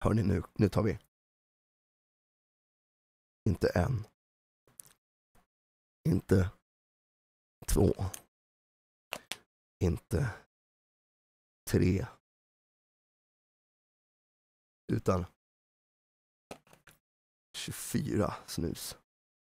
Hörni, nu tar vi. Inte en. Inte två. Inte tre. Utan 24 snus.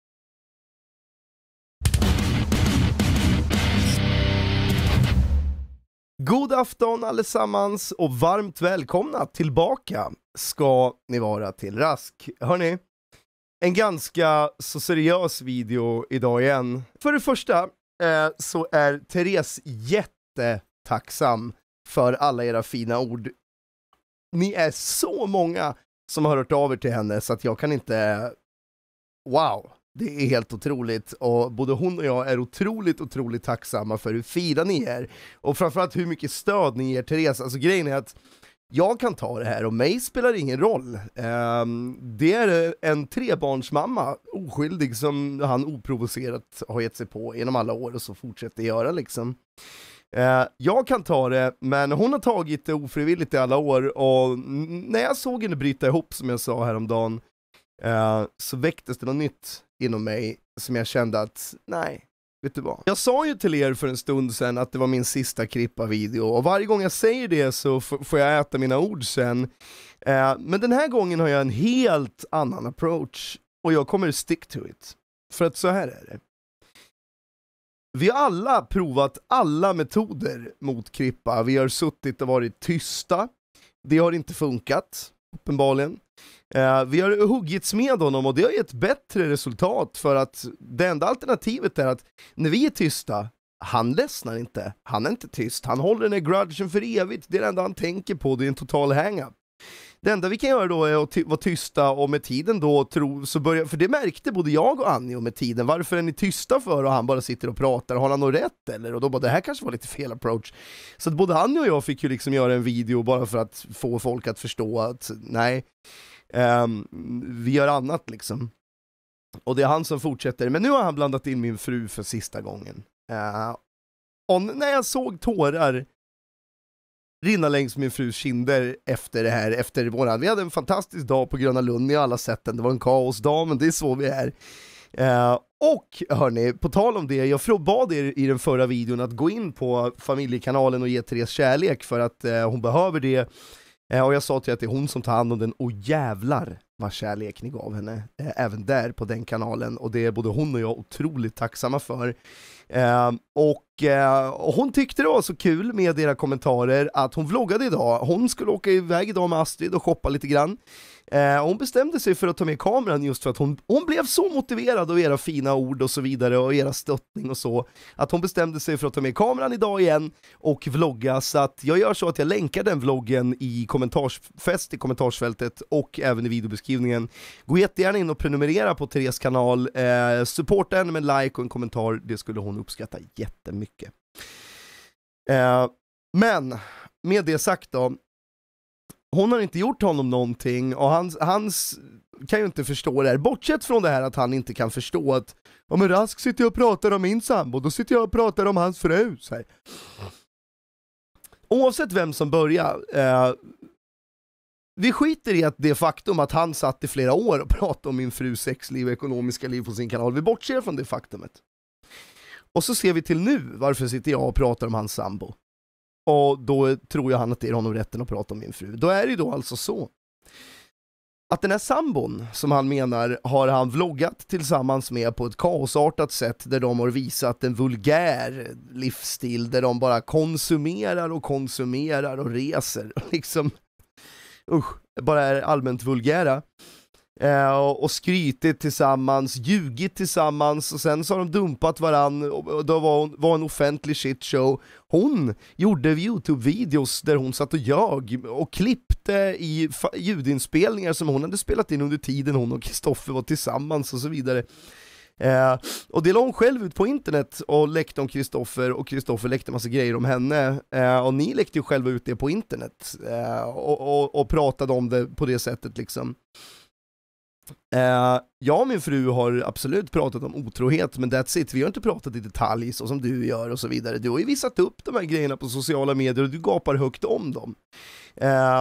God afton allesammans och varmt välkomna tillbaka ska ni vara till Rask. Hörni, en ganska så seriös video idag igen. För det första så är Therese jättetacksam för alla era fina ord. Ni är så många som har hört av er till henne så att jag kan inte... Wow! Det är helt otroligt och både hon och jag är otroligt tacksamma för hur fina ni är och framförallt hur mycket stöd ni ger Therese. Alltså grejen är att jag kan ta det här och mig spelar ingen roll. Det är en trebarnsmamma, oskyldig, som han oprovocerat har gett sig på genom alla år och så fortsätter göra liksom. Jag kan ta det, men hon har tagit det ofrivilligt i alla år och när jag såg henne bryta ihop, som jag sa häromdagen, så väcktes det något nytt inom mig som jag kände att, nej, vet du vad? Jag sa ju till er för en stund sedan att det var min sista Krippa-video och varje gång jag säger det så får jag äta mina ord sen. Men den här gången har jag en helt annan approach och jag kommer stick to it. För att så här är det. Vi har alla provat alla metoder mot Krippa. Vi har suttit och varit tysta. Det har inte funkat, uppenbarligen. Vi har huggits med honom och det har gett bättre resultat för att det enda alternativet är att när vi är tysta, han ledsnar inte. Han är inte tyst. Han håller den här grudgen för evigt. Det är det enda han tänker på. Det är en total hang-up. Det enda vi kan göra då är att vara tysta och med tiden då för det märkte både jag och Annie med tiden. Varför är ni tysta för? Och han bara sitter och pratar. Har han något rätt eller? Och då bara, det här kanske var lite fel approach. Så att både Annie och jag fick ju liksom göra en video bara för att få folk att förstå att nej, vi gör annat liksom. Och det är han som fortsätter. Men nu har han blandat in min fru för sista gången. Och när jag såg tårar rinna längs min frus kinder efter det här, vi hade en fantastisk dag på Gröna Lund, ni har alla sett den, det var en kaosdag, men det är så vi är. Och hörni, på tal om det, jag bad er i den förra videon att gå in på familjekanalen och ge Therese kärlek för att hon behöver det. Och jag sa till att det är hon som tar hand om den, och jävlar vad kärlek ni gav henne även där på den kanalen, och det är både hon och jag otroligt tacksamma för. Och hon tyckte det var så kul med era kommentarer att hon vloggade idag. Hon skulle åka iväg idag med Astrid och shoppa lite grann. Hon bestämde sig för att ta med kameran just för att hon blev så motiverad av era fina ord och så vidare och era stöttning och så, att hon bestämde sig för att ta med kameran idag igen och vlogga. Så att jag gör så att jag länkar den vloggen i kommentarsfältet och även i videobeskrivningen. Gå jättegärna in och prenumerera på Therese kanal, supporta henne med en like och en kommentar, det skulle hon uppskatta jättemycket. Men med det sagt då, hon har inte gjort honom någonting och hans kan ju inte förstå det här. Bortsett från det här att han inte kan förstå att men Rask sitter jag och pratar om min sambo, då sitter jag och pratar om hans fru. Så här. Oavsett vem som börjar, vi skiter i att det faktum att han satt i flera år och pratade om min frus sexliv och ekonomiska liv på sin kanal. Vi bortser från det faktumet. Och så ser vi till nu, varför sitter jag och pratar om hans sambo? Och då tror jag han att det är honom rätten att prata om min fru. Då är det ju då alltså så att den här sambon som han menar har han vloggat tillsammans med på ett kaosartat sätt där de har visat en vulgär livsstil där de bara konsumerar och reser liksom, bara är allmänt vulgära. Och skrytit tillsammans, ljugit tillsammans och sen så har de dumpat varann och då var en offentlig shitshow. Hon gjorde YouTube-videos där hon satt och ljög och klippte i ljudinspelningar som hon hade spelat in under tiden hon och Kristoffer var tillsammans och så vidare. Och det la hon själv ut på internet och läckte om Kristoffer, och Kristoffer läckte massa grejer om henne, och ni läckte ju själva ut det på internet och pratade om det på det sättet liksom. Jag och min fru har absolut pratat om otrohet, men that's it. Vi har inte pratat i detalj så som du gör och så vidare. Du har ju visat upp de här grejerna på sociala medier och du gapar högt om dem.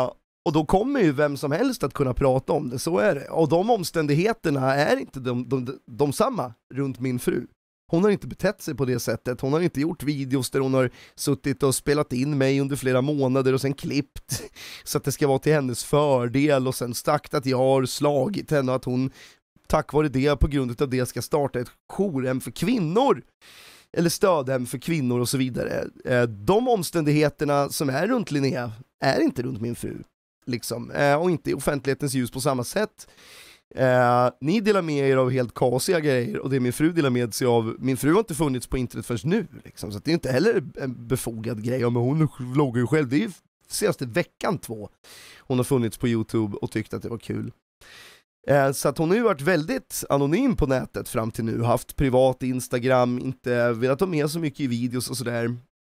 Och då kommer ju vem som helst att kunna prata om det, så är det. Och de omständigheterna är inte de samma runt min fru. Hon har inte betett sig på det sättet. Hon har inte gjort videos där hon har suttit och spelat in mig under flera månader och sen klippt så att det ska vara till hennes fördel och sen sagt att jag har slagit henne och att hon tack vare det, på grund av det, ska starta ett jourhem för kvinnor eller stödhem för kvinnor och så vidare. De omständigheterna som är runt Linnea är inte runt min fru liksom, och inte i offentlighetens ljus på samma sätt. Ni delar med er av helt kasiga grejer och det min fru delar med sig av. Min fru har inte funnits på internet förrän nu liksom, så att det är inte heller en befogad grej. Men hon vloggar ju själv, det är ju senaste veckan 2 hon har funnits på YouTube och tyckt att det var kul. Så att hon har ju varit väldigt anonym på nätet fram till nu, haft privat Instagram, inte velat ha med så mycket i videos och sådär.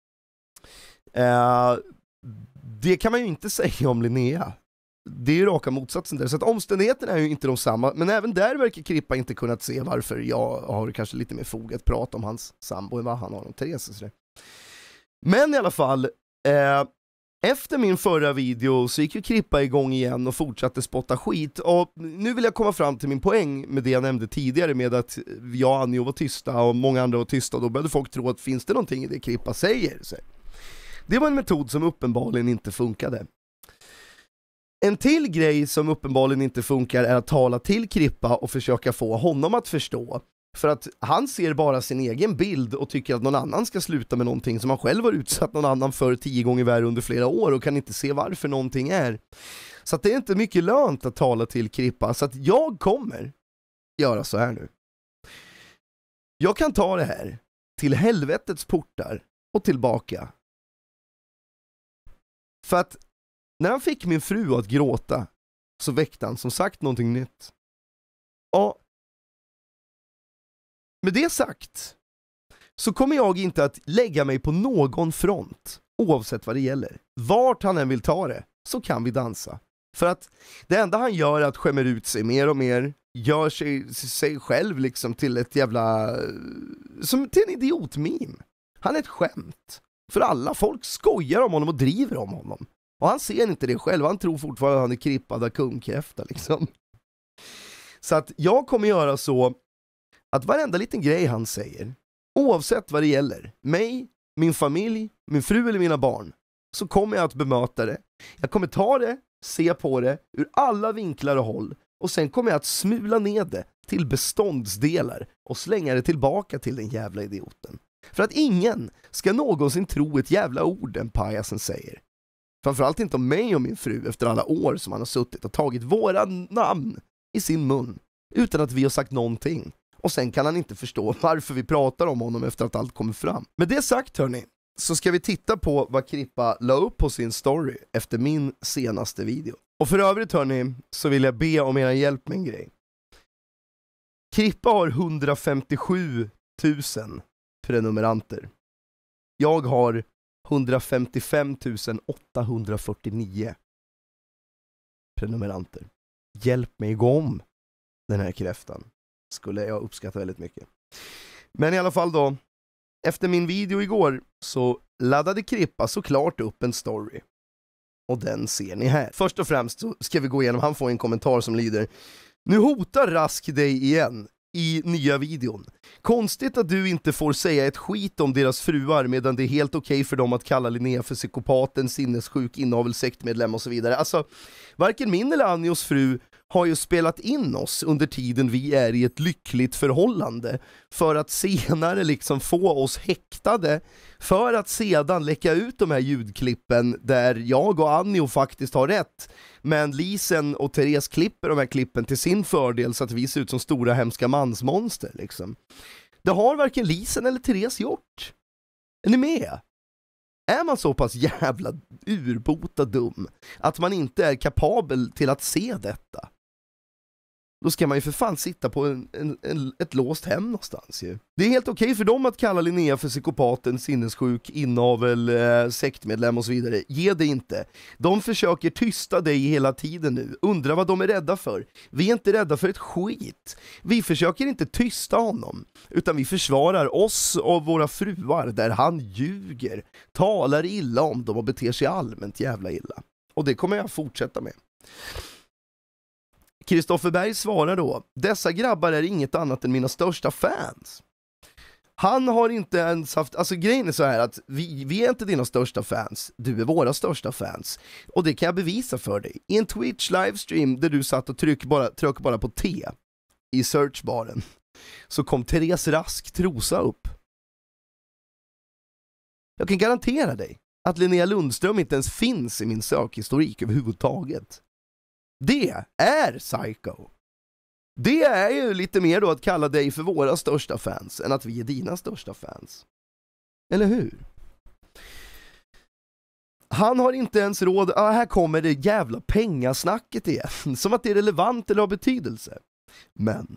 Det kan man ju inte säga om Linnea. Det är ju raka motsatsen där, så att omständigheterna är ju inte de samma, men även där verkar Krippa inte kunnat se varför jag har kanske lite mer fog att prata om hans sambo än vad han har om Therese och sådär. Men i alla fall, efter min förra video så gick ju Krippa igång igen och fortsatte spotta skit, och nu vill jag komma fram till min poäng med det jag nämnde tidigare med att jag och Anjo var tysta och många andra var tysta, och då började folk tro att finns det någonting i det Krippa säger? Så det var en metod som uppenbarligen inte funkade. En till grej som uppenbarligen inte funkar är att tala till Krippa och försöka få honom att förstå. För att han ser bara sin egen bild och tycker att någon annan ska sluta med någonting som han själv har utsatt någon annan för 10 gånger värre under flera år och kan inte se varför någonting är. Så att det är inte mycket lönt att tala till Krippa, så att jag kommer göra så här nu. Jag kan ta det här till helvetets portar och tillbaka. För att när han fick min fru att gråta så väckte han som sagt någonting nytt. Och med det sagt så kommer jag inte att lägga mig på någon front oavsett vad det gäller. Vart han än vill ta det så kan vi dansa. För att det enda han gör är att skämmer ut sig mer och mer, gör sig själv liksom till ett jävla, som till en idiotmeme. Han är ett skämt för alla. Folk skojar om honom och driver om honom. Och han ser inte det själv, han tror fortfarande att han är krippad av kungkräfta liksom. Så att jag kommer göra så att varenda liten grej han säger, oavsett vad det gäller, mig, min familj, min fru eller mina barn, så kommer jag att bemöta det. Jag kommer ta det, se på det ur alla vinklar och håll, och sen kommer jag att smula ner det till beståndsdelar och slänga det tillbaka till den jävla idioten. För att ingen ska någonsin tro ett jävla ord den pajasen säger. Framförallt inte om mig och min fru efter alla år som han har suttit och tagit våra namn i sin mun utan att vi har sagt någonting. Och sen kan han inte förstå varför vi pratar om honom efter att allt kommer fram. Med det sagt hörni, så ska vi titta på vad Krippa la upp på sin story efter min senaste video. Och för övrigt hörni, så vill jag be om er hjälp med en grej. Krippa har 157 000 prenumeranter. Jag har 155 849 prenumeranter. Hjälp mig igång den här kräftan. Skulle jag uppskatta väldigt mycket. Men i alla fall då, efter min video igår så laddade Krippa såklart upp en story. Och den ser ni här. Först och främst så ska vi gå igenom, han får en kommentar som lyder: nu hotar Rask dig igen i nya videon. Konstigt att du inte får säga ett skit om deras fruar medan det är helt okej för dem att kalla Linnea för psykopaten, sinnessjuk, inavel, sektmedlem och så vidare. Alltså, varken min eller Anjos fru har ju spelat in oss under tiden vi är i ett lyckligt förhållande för att senare liksom få oss häktade för att sedan läcka ut de här ljudklippen där jag och Anjo faktiskt har rätt, men Lisen och Therese klipper de här klippen till sin fördel så att vi ser ut som stora hemska mansmonster liksom. Det har varken Lisen eller Therese gjort. Är ni med? Är man så pass jävla urbota dum att man inte är kapabel till att se detta, då ska man ju för fan sitta på ett låst hem någonstans ju. Det är helt okej för dem att kalla Linnea för psykopaten, sinnessjuk, inavel, sektmedlem och så vidare. Ge det inte. De försöker tysta dig hela tiden nu. Undra vad de är rädda för. Vi är inte rädda för ett skit. Vi försöker inte tysta honom, utan vi försvarar oss och våra fruar där han ljuger, talar illa om dem och beter sig allmänt jävla illa. Och det kommer jag fortsätta med. Kristoffer Berg svarar då: dessa grabbar är inget annat än mina största fans. Han har inte ens haft, alltså grejen är så här att vi är inte dina största fans, du är våra största fans. Och det kan jag bevisa för dig. I en Twitch livestream där du satt och tryck bara på T i searchbaren, så kom Therese Rask trosa upp. Jag kan garantera dig att Linnea Lundström inte ens finns i min sökhistorik överhuvudtaget. Det är psycho. Det är ju lite mer då att kalla dig för våra största fans än att vi är dina största fans. Eller hur? Han har inte ens råd. Här kommer det jävla pengasnacket igen. Som att det är relevant eller har betydelse. Men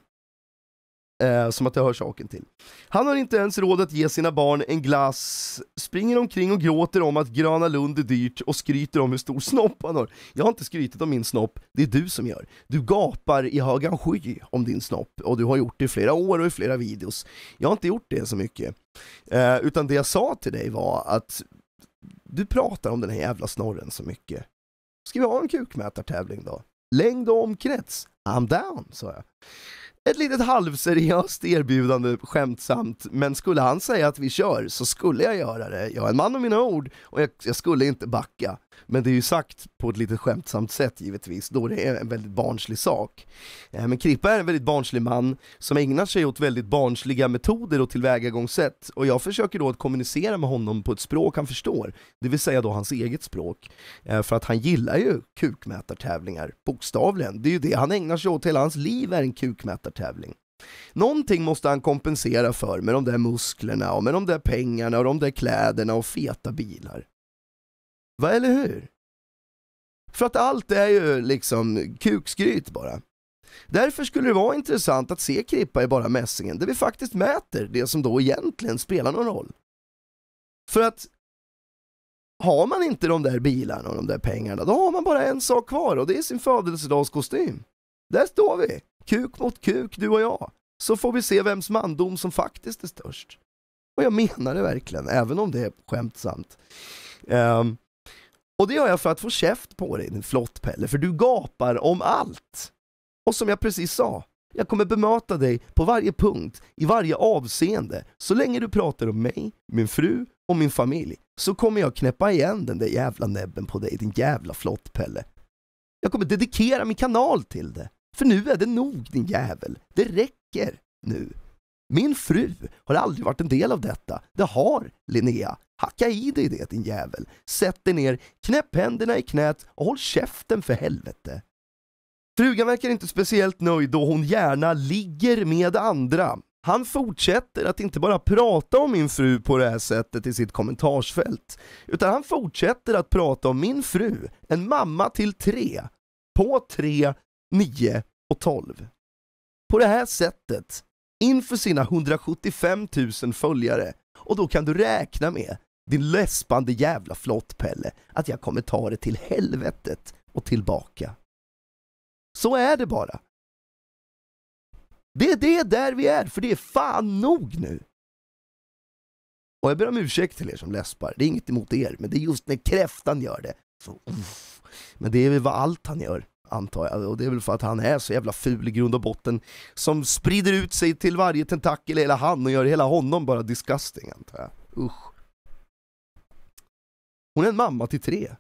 som att det hör saken till. Han har inte ens råd att ge sina barn en glass, springer omkring och gråter om att Gröna Lund är dyrt och skryter om hur stor snopp han har. Jag har inte skrytit om min snopp, det är du som gör. Du gapar i högan sky om din snopp och du har gjort det i flera år och i flera videos. Jag har inte gjort det så mycket. Utan det jag sa till dig var att du pratar om den här jävla snorren så mycket. Ska vi ha en kukmätartävling då? Längd och omkrets. I'm down, sa jag. Ett litet halvseriöst erbjudande, skämtsamt, men skulle han säga att vi kör så skulle jag göra det. Jag är en man av mina ord och jag skulle inte backa. Men det är ju sagt på ett lite skämtsamt sätt givetvis, då det är en väldigt barnslig sak. Men Krippa är en väldigt barnslig man som ägnar sig åt väldigt barnsliga metoder och tillvägagångssätt. Och jag försöker då att kommunicera med honom på ett språk han förstår. Det vill säga då hans eget språk. För att han gillar ju kukmätartävlingar, bokstavligen. Det är ju det han ägnar sig åt, hela hans liv är en kukmätartävling. Någonting måste han kompensera för med de där musklerna och med de där pengarna och de där kläderna och feta bilar. Va, eller hur? För att allt är ju liksom kukskryt bara. Därför skulle det vara intressant att se Krippa i Bara Mässingen, där vi faktiskt mäter det som då egentligen spelar någon roll. För att har man inte de där bilarna och de där pengarna, då har man bara en sak kvar och det är sin födelsedagskostym. Där står vi, kuk mot kuk, du och jag. Så får vi se vems mandom som faktiskt är störst. Och jag menar det verkligen, även om det är skämtsamt. Och det gör jag för att få käft på dig, din flottpelle, för du gapar om allt. Och som jag precis sa, jag kommer bemöta dig på varje punkt, i varje avseende. Så länge du pratar om mig, min fru och min familj, så kommer jag knäppa igen den där jävla näbben på dig, din jävla flottpelle. Jag kommer dedikera min kanal till det. För nu är det nog, din jävel. Det räcker nu. Min fru har aldrig varit en del av detta. Det har Linnea. Hacka i dig det, din jävel. Sätt dig ner, knäpp händerna i knät och håll käften för helvete. Frugan verkar inte speciellt nöjd då hon gärna ligger med andra. Han fortsätter att inte bara prata om min fru på det här sättet i sitt kommentarsfält, utan han fortsätter att prata om min fru, en mamma till 3, på 3, 9 och 12. På det här sättet, inför sina 175 000 följare. Och då kan du räkna med, din läspande jävla flottpelle, att jag kommer ta det till helvetet och tillbaka. Så är det bara. Det är det där vi är, för det är fan nog nu. Och jag ber om ursäkt till er som läspar. Det är inget emot er, men det är just när kräftan gör det. Så, men det är väl vad allt han gör, antar jag. Och det är väl för att han är så jävla ful i grund och botten, som sprider ut sig till varje tentakel i hela han och gör hela honom bara disgusting, antar jag. Usch. Hon är en mamma till 3.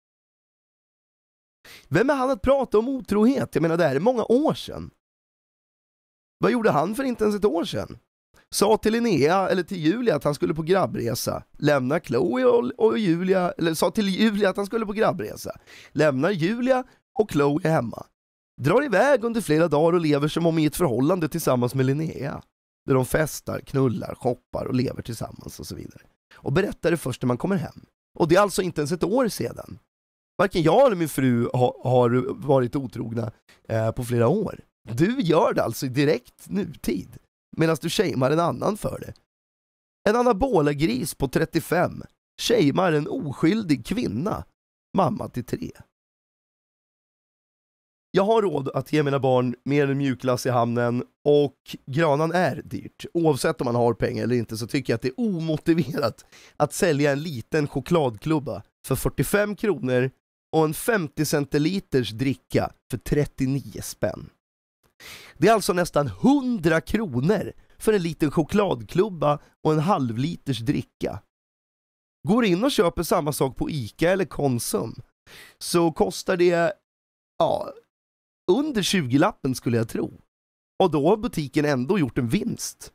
Vem är han att prata om otrohet? Jag menar, det här är många år sedan. Vad gjorde han för inte ens ett år sedan? Sa till Linnea eller till Julia att han skulle på grabbresa. Lämnar Chloe och Julia, eller sa till Julia att han skulle på grabbresa. Lämnar Julia och Chloe hemma. Drar iväg under flera dagar och lever som om i ett förhållande tillsammans med Linnea. Där de festar, knullar, shoppar och lever tillsammans och så vidare. Och berättar det först när man kommer hem. Och det är alltså inte ens ett år sedan. Varken jag eller min fru har varit otrogna på flera år. Du gör det alltså i direkt nutid. Medan du shamear en annan för det. En anabola-gris på 35 shamear en oskyldig kvinna, mamma till 3. Jag har råd att ge mina barn mer än mjukglass i hamnen, och Grönan är dyrt. Oavsett om man har pengar eller inte, så tycker jag att det är omotiverat att sälja en liten chokladklubba för 45 kronor och en 50 centiliters dricka för 39 spänn. Det är alltså nästan 100 kronor för en liten chokladklubba och en halvliters dricka. Går in och köper samma sak på ICA eller Konsum så kostar det under 20-lappen skulle jag tro. Och då har butiken ändå gjort en vinst.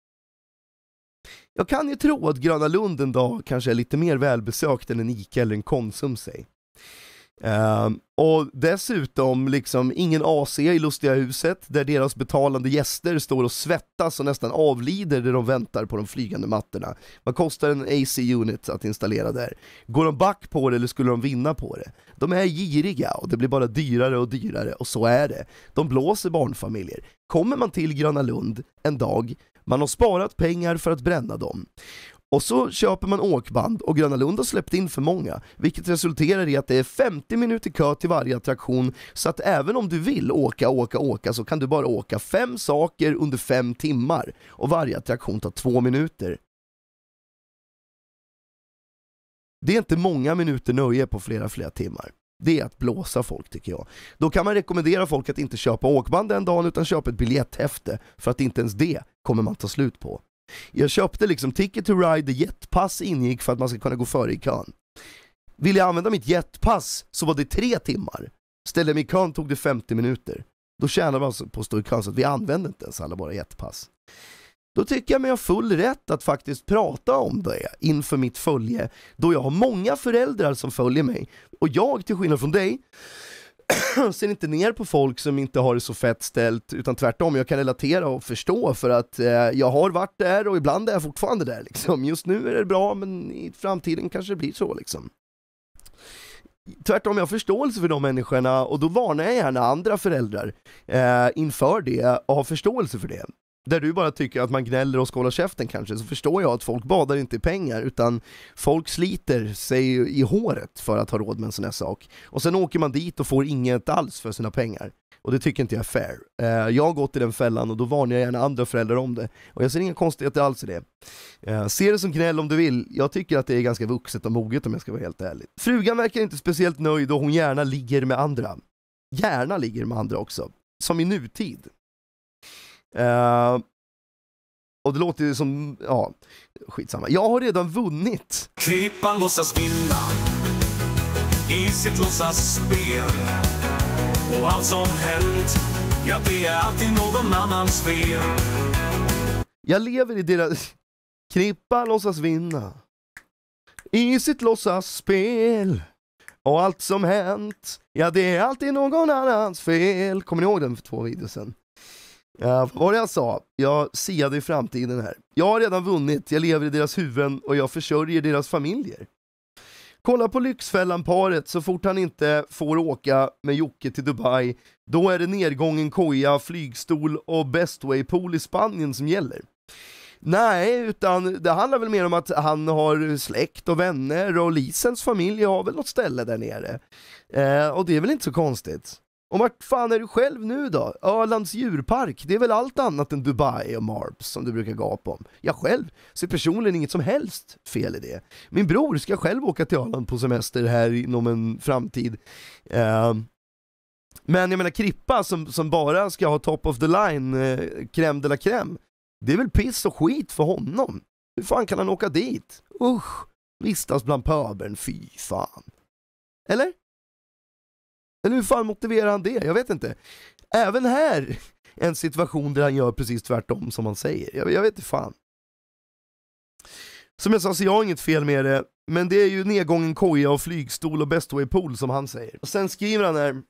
Jag kan ju tro att Gröna Lund en dag kanske är lite mer välbesökt än en ICA eller en Konsum säg. Och dessutom liksom ingen AC i Lustiga huset där deras betalande gäster står och svettas och nästan avlider där de väntar på de flygande mattorna. Vad kostar en AC-unit att installera där? Går de back på det eller skulle de vinna på det? De är giriga och det blir bara dyrare och dyrare och så är det. De blåser barnfamiljer. Kommer man till Gröna Lund en dag, man har sparat pengar för att bränna dem. Och så köper man åkband och Gröna Lund har släppt in för många, vilket resulterar i att det är 50 minuter kö till varje attraktion, så att även om du vill åka så kan du bara åka 5 saker under 5 timmar och varje attraktion tar 2 minuter. Det är inte många minuter nöje på flera timmar. Det är att blåsa folk tycker jag. Då kan man rekommendera folk att inte köpa åkband den dagen utan köpa ett biljetthäfte, för att inte ens det kommer man ta slut på. Jag köpte liksom Ticket to Ride, jetpass ingick för att man ska kunna gå före i kön. Vill jag använda mitt jetpass så var det 3 timmar. Ställde mig i kön tog det 50 minuter. Då tjänar man alltså på att stå i kön så att vi använder inte ens alla våra jetpass. Då tycker jag mig ha full rätt att faktiskt prata om det inför mitt följe, då jag har många föräldrar som följer mig. Och jag, till skillnad från dig, ser inte ner på folk som inte har det så fett ställt, utan tvärtom, jag kan relatera och förstå för att jag har varit där och ibland är jag fortfarande där liksom. Just nu är det bra, men i framtiden kanske det blir så liksom. Tvärtom, jag har förståelse för de människorna och då varnar jag gärna andra föräldrar inför det och har förståelse för det. Där du bara tycker att man gnäller och ska hålla käften kanske, så förstår jag att folk badar inte i pengar utan folk sliter sig i håret för att ha råd med en sån här sak. Och sen åker man dit och får inget alls för sina pengar. Och det tycker inte jag är fair. Jag har gått i den fällan och då varnar jag gärna andra föräldrar om det. Och jag ser inga konstigheter alls i det. Se det som gnäll om du vill. Jag tycker att det är ganska vuxet och moget om jag ska vara helt ärlig. Frugan verkar inte speciellt nöjd och hon gärna ligger med andra. Gärna ligger med andra också. Som i nutid. Och det låter ju som, skitsamma. Jag har redan vunnit. Klippan låtsas vinna i sitt låtsasspel. Och allt som hänt, ja det är alltid någon annans fel. Jag lever i deras... Klippan låtsas vinna i sitt låtsasspel. Och allt som hänt, ja det är alltid någon annans fel. Kommer ni ihåg den för 2 videor sedan? Vad var det jag sa? Jag siade i framtiden här. Jag har redan vunnit, jag lever i deras huvuden och jag försörjer deras familjer. Kolla på Lyxfällan-paret, så fort han inte får åka med Jocke till Dubai, då är det nedgången koja, flygstol och Bestway-pool i Spanien som gäller. Nej, utan det handlar väl mer om att han har släkt och vänner och Lisens familj har väl något ställe där nere. Och det är väl inte så konstigt. Och vart fan är du själv nu då? Ölands djurpark, det är väl allt annat än Dubai och Marbs som du brukar gapa om. Jag själv ser personligen inget som helst fel i det. Min bror ska själv åka till Öland på semester här inom en framtid. Men jag menar Krippa som bara ska ha top of the line, crème de la crème. Det är väl piss och skit för honom. Hur fan kan han åka dit? Vistas bland pöbeln, fy fan. Eller? Eller hur fan motiverar han det? Jag vet inte. Även här en situation där han gör precis tvärtom som han säger. Jag vet inte fan. Som jag sa så jag har inget fel med det. Men det är ju nedgången koja och flygstol och Bestway pool som han säger. Och sen skriver han här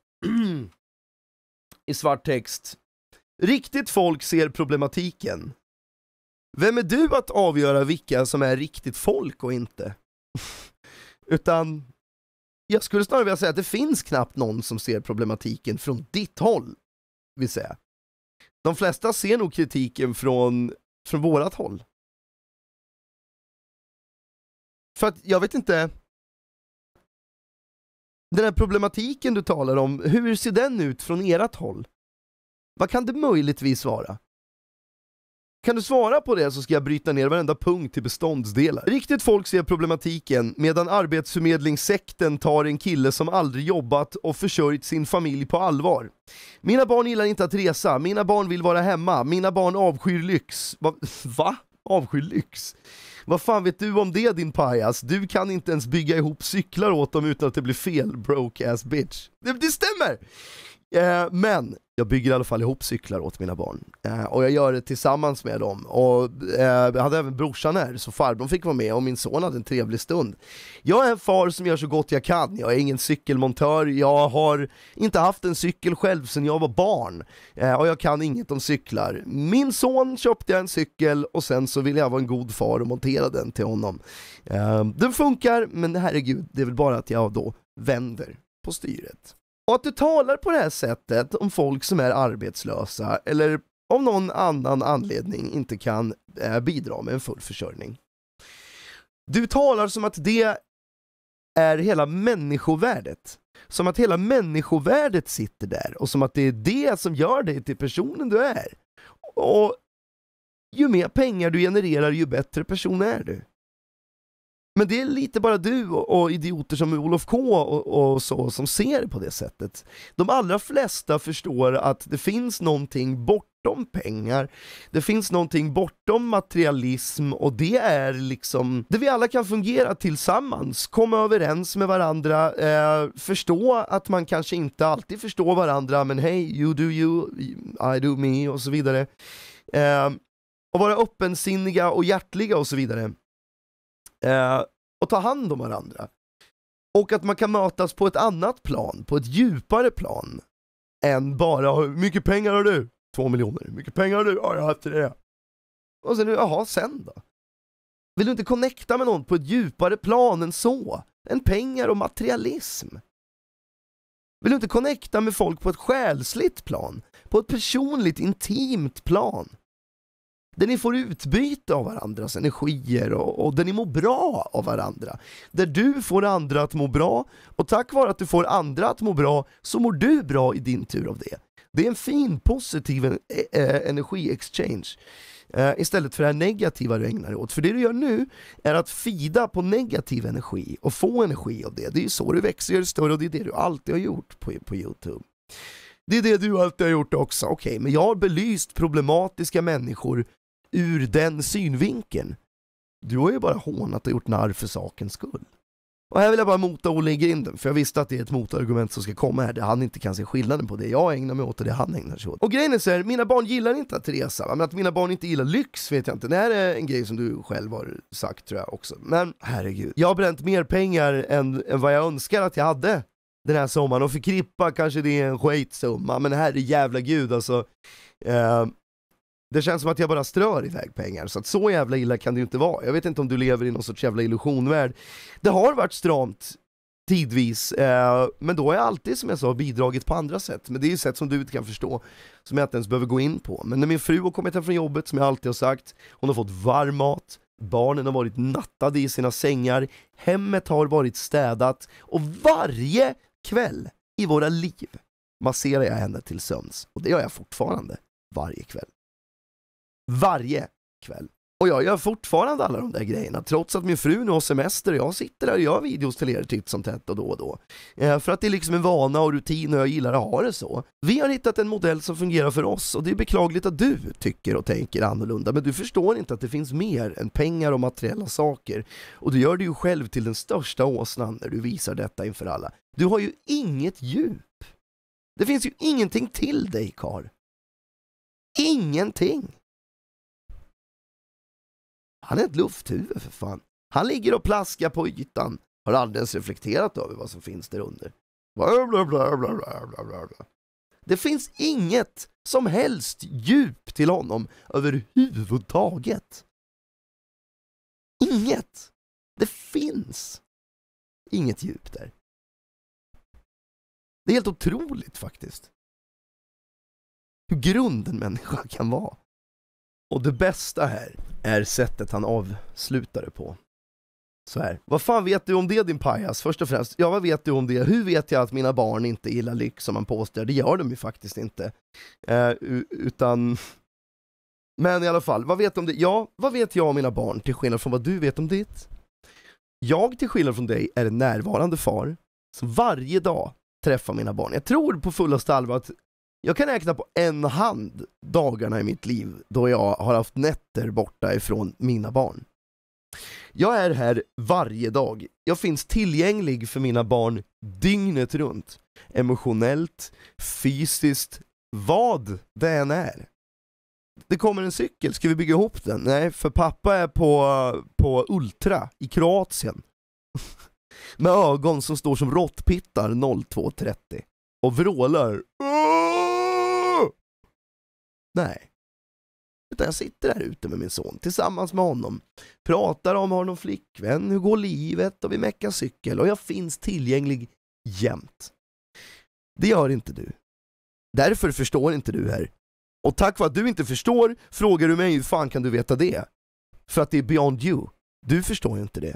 i svart text. Riktigt folk ser problematiken. Vem är du att avgöra vilka som är riktigt folk och inte? Utan jag skulle snarare vilja säga att det finns knappt någon som ser problematiken från ditt håll, vill säga. De flesta ser nog kritiken från vårat håll. För att jag vet inte, den här problematiken du talar om, hur ser den ut från ert håll? Vad kan det möjligtvis vara? Kan du svara på det så ska jag bryta ner varenda punkt till beståndsdelar. Riktigt folk ser problematiken medan arbetsförmedlingssekten tar en kille som aldrig jobbat och försörjt sin familj på allvar. Mina barn gillar inte att resa, mina barn vill vara hemma, mina barn avskyr lyx. Va? Avskyr lyx? Vad fan vet du om det, din pajas? Du kan inte ens bygga ihop cyklar åt dem utan att det blir fel, broke ass bitch. Det stämmer! Men jag bygger i alla fall ihop cyklar åt mina barn. Och jag gör det tillsammans med dem. Och jag hade även brorsan här, så farbrorn fick vara med och min son hade en trevlig stund. Jag är en far som gör så gott jag kan. Jag är ingen cykelmontör. Jag har inte haft en cykel själv sedan jag var barn. Och jag kan inget om cyklar. Min son köpte en cykel och sen så ville jag vara en god far och montera den till honom. Den funkar, men herregud, det är väl bara att jag då vänder på styret. Och att du talar på det här sättet om folk som är arbetslösa eller av någon annan anledning inte kan bidra med en full försörjning. Du talar som att det är hela människovärdet. Som att hela människovärdet sitter där och som att det är det som gör dig till personen du är. Och ju mer pengar du genererar, ju bättre person är du. Men det är lite bara du och idioter som Olof K och så som ser på det sättet. De allra flesta förstår att det finns någonting bortom pengar. Det finns någonting bortom materialism och det är liksom det vi alla kan fungera tillsammans. Komma överens med varandra. Förstå att man kanske inte alltid förstår varandra, men hej, you do you, I do me och så vidare. Och vara öppensinniga och hjärtliga och så vidare. Och ta hand om varandra. Och att man kan mötas på ett annat plan, på ett djupare plan än bara, hur mycket pengar har du? 2 miljoner. Hur mycket pengar har du? Ja, jag har haft det. Och sen, jaha, sen då? Vill du inte connecta med någon på ett djupare plan än så? Än pengar och materialism? Vill du inte connecta med folk på ett själsligt plan? På ett personligt, intimt plan? Där ni får utbyte av varandras energier och där ni mår bra av varandra. Där du får andra att må bra och tack vare att du får andra att må bra så mår du bra i din tur av det. Det är en fin, positiv energi-exchange istället för det här negativa du ägnar dig åt. För det du gör nu är att fida på negativ energi och få energi av det. Det är ju så du växer, gör större och det är det du alltid har gjort på YouTube. Det är det du alltid har gjort också. Okej, men jag har belyst problematiska människor ur den synvinkeln. Du har ju bara hånat och gjort narr för sakens skull. Och här vill jag bara mota Olle i grinden, för jag visste att det är ett motargument som ska komma här där han inte kan se skillnaden på det jag ägnar mig åt och det han ägnar sig åt. Och grejen är så här, mina barn gillar inte att resa, men att mina barn inte gillar lyx vet jag inte. Det här är en grej som du själv har sagt tror jag också. Men herregud, jag har bränt mer pengar än vad jag önskar att jag hade den här sommaren, och för Krippa kanske det är en skitsumma, men herre jävla gud alltså. Det känns som att jag bara strör iväg pengar, så att så jävla illa kan det ju inte vara. Jag vet inte om du lever i någon sorts jävla illusionvärld. Det har varit stramt tidvis, men då har jag alltid, som jag sa, bidragit på andra sätt. Men det är ju sätt som du inte kan förstå, som jag inte ens behöver gå in på. Men när min fru har kommit hem från jobbet, som jag alltid har sagt, hon har fått varm mat, barnen har varit nattade i sina sängar, hemmet har varit städat, och varje kväll i våra liv masserar jag henne till sömns. Och det gör jag fortfarande varje kväll. Varje kväll. Och jag gör fortfarande alla de där grejerna, trots att min fru nu har semester och jag sitter där och gör videos till er titt som tätt och då. För att det är liksom en vana och rutin och jag gillar att ha det så. Vi har hittat en modell som fungerar för oss och det är beklagligt att du tycker och tänker annorlunda, men du förstår inte att det finns mer än pengar och materiella saker. Och du gör det ju själv till den största åsnan när du visar detta inför alla. Du har ju inget djup. Det finns ju ingenting till dig, Karl. Ingenting. Han är ett lufthuvud för fan. Han ligger och plaskar på ytan. Har aldrig ens reflekterat över vad som finns där under. Det finns inget som helst djup till honom överhuvudtaget. Inget. Det finns inget djup där. Det är helt otroligt faktiskt. Hur grund en människa kan vara. Och det bästa här är sättet han avslutade på. Så här. Vad fan vet du om det, din pajas? Först och främst, ja, vad vet du om det? Hur vet jag att mina barn inte gillar lyx som man påstår? Det gör de ju faktiskt inte. Utan Men i alla fall, vad vet du om det? Ja, vad vet jag om mina barn till skillnad från vad du vet om ditt? Jag till skillnad från dig är en närvarande far som varje dag träffar mina barn. Jag tror på fullaste allvar att jag kan räkna på en hand dagarna i mitt liv då jag har haft nätter borta ifrån mina barn. Jag är här varje dag. Jag finns tillgänglig för mina barn dygnet runt. Emotionellt, fysiskt, vad det än är. Det kommer en cykel, ska vi bygga ihop den? Nej, för pappa är på Ultra i Kroatien. Med ögon som står som råttpittar 02.30 och vrålar. Nej. Utan jag sitter där ute med min son tillsammans med honom. Pratar om, har någon flickvän, hur går livet, och vi meckar cykel. Och jag finns tillgänglig jämt. Det gör inte du. Därför förstår inte du här. Och tack för att du inte förstår frågar du mig hur fan kan du veta det? För att det är beyond you. Du förstår ju inte det.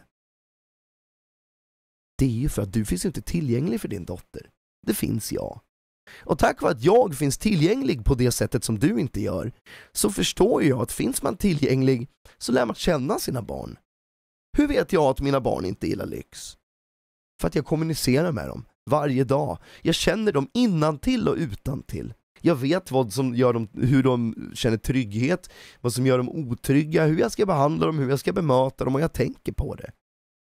Det är ju för att du finns inte tillgänglig för din dotter. Det finns jag. Och tack vare att jag finns tillgänglig på det sättet som du inte gör, så förstår jag att finns man tillgänglig så lär man känna sina barn. Hur vet jag att mina barn inte gillar lyx? För att jag kommunicerar med dem varje dag. Jag känner dem innantill och utantill. Jag vet vad som gör dem, hur de känner trygghet, vad som gör dem otrygga, hur jag ska behandla dem, hur jag ska bemöta dem, och jag tänker på det.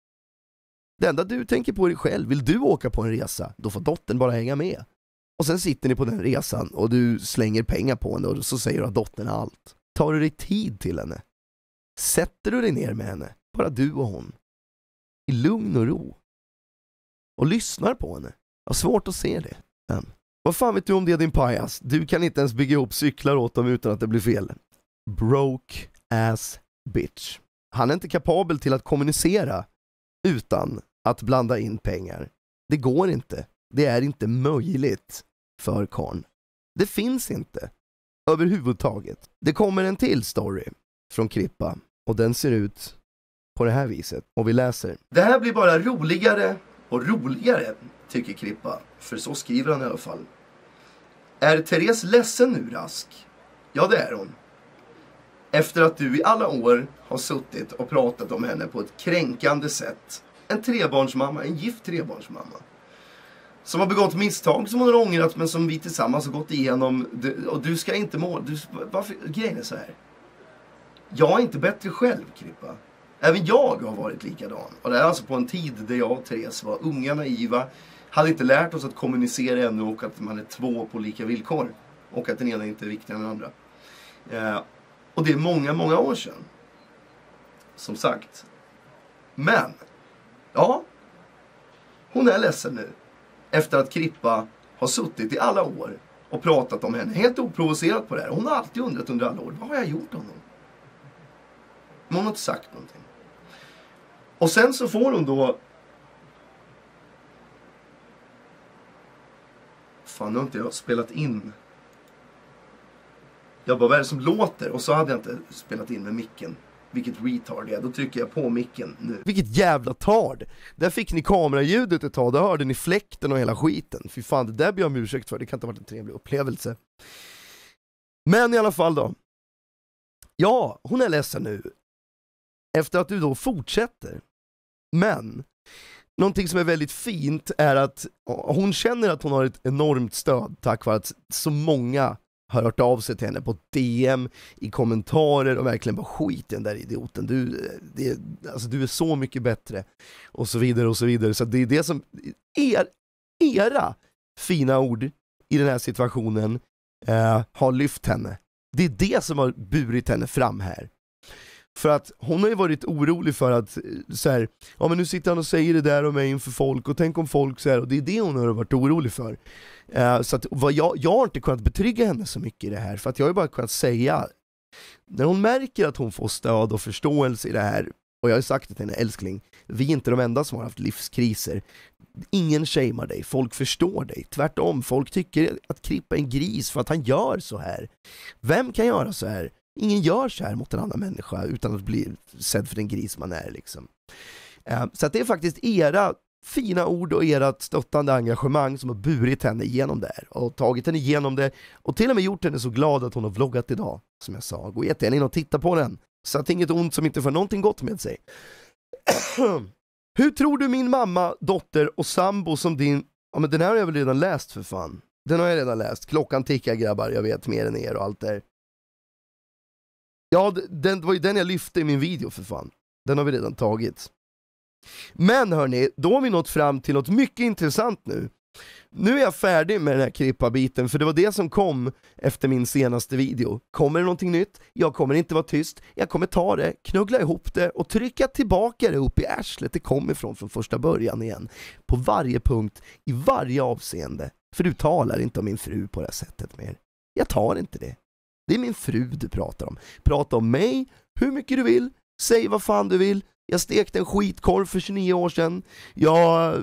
Det enda du tänker på är dig själv. Vill du åka på en resa, då får dottern bara hänga med. Och sen sitter ni på den resan och du slänger pengar på henne och så säger du att dottern har allt. Tar du dig tid till henne? Sätter du dig ner med henne? Bara du och hon. I lugn och ro. Och lyssnar på henne. Jag har svårt att se det. Men vad fan vet du om det, din pajas? Du kan inte ens bygga ihop cyklar åt dem utan att det blir fel. Broke ass bitch. Han är inte kapabel till att kommunicera utan att blanda in pengar. Det går inte. Det är inte möjligt för karln. Det finns inte. Överhuvudtaget. Det kommer en till story från Krippa. Och den ser ut på det här viset. Och vi läser. Det här blir bara roligare och roligare, tycker Krippa. För så skriver han i alla fall. Är Therese ledsen nu, Rask? Ja, det är hon. Efter att du i alla år har suttit och pratat om henne på ett kränkande sätt. En trebarnsmamma, en gift trebarnsmamma. Som har begått misstag som hon har ångrat, men som vi tillsammans har gått igenom. Och du ska inte må... Varför? Grejen är så här. Jag är inte bättre själv, Krippa. Även jag har varit likadan. Och det är alltså på en tid där jag och Therese var unga, naiva. Hade inte lärt oss att kommunicera ännu, och att man är två på lika villkor. Och att den ena inte är viktigare än den andra. Och det är många, många år sedan. Som sagt. Men, ja. Hon är ledsen nu. Efter att Krippa har suttit i alla år och pratat om henne. Helt oprovocerat på det här. Hon har alltid undrat under alla år. Vad har jag gjort honom? Men hon har inte sagt någonting. Och sen så får hon då... Fan, nu har inte jag spelat in. Jag bara, vad är det som låter? Och så hade jag inte spelat in med micken. Vilket retard är. Då trycker jag på micken nu. Vilket jävla tard. Där fick ni kameraljudet ett tag. Där hörde ni fläkten och hela skiten. Fy fan, det där ber jag om ursäkt för. Det kan inte ha varit en trevlig upplevelse. Men i alla fall då. Ja, hon är ledsen nu. Efter att du då fortsätter. Men någonting som är väldigt fint är att hon känner att hon har ett enormt stöd tack vare att så många har hört av sig till henne på DM, i kommentarer, och verkligen bara skit i den där idioten. Du är så mycket bättre. Och så vidare och så vidare. Så det är det som era fina ord i den här situationen har lyft henne. Det är det som har burit henne fram här. För att hon har ju varit orolig för att så här, ja men nu sitter han och säger det där om mig inför folk, och tänk om folk så här, och det är det hon har varit orolig för. Så att jag har inte kunnat betrygga henne så mycket i det här, för att jag har ju bara kunnat säga, när hon märker att hon får stöd och förståelse i det här, och jag har sagt till henne, älskling, vi är inte de enda som har haft livskriser. Ingen shamear dig, folk förstår dig. Tvärtom, folk tycker att Krippa är en gris för att han gör så här. Vem kan göra så här? Ingen gör så här mot en annan människa utan att bli sedd för den gris man är liksom. Så att det är faktiskt era fina ord och ert stöttande engagemang som har burit henne igenom det här och tagit henne igenom det och till och med gjort henne så glad att hon har vloggat idag. Som jag sa, gå jättegärna in och titta på den. Så att inget ont som inte får någonting gott med sig. Hur tror du min mamma, dotter och sambo som din... Ja, men den här har jag väl redan läst för fan. Den har jag redan läst. Klockan tickar grabbar, jag vet mer än er och allt där. Ja, det var ju den jag lyfte i min video för fan. Den har vi redan tagit. Men hörni, då har vi nått fram till något mycket intressant nu. Nu är jag färdig med den här klippa-biten, för det var det som kom efter min senaste video. Kommer det någonting nytt? Jag kommer inte vara tyst. Jag kommer ta det, knuggla ihop det och trycka tillbaka det upp i arslet det kom ifrån från första början igen. På varje punkt, i varje avseende. För du talar inte om min fru på det här sättet mer. Jag tar inte det. Det är min fru du pratar om. Prata om mig, hur mycket du vill. Säg vad fan du vill. Jag stekte en skitkorv för 29 år sedan. Jag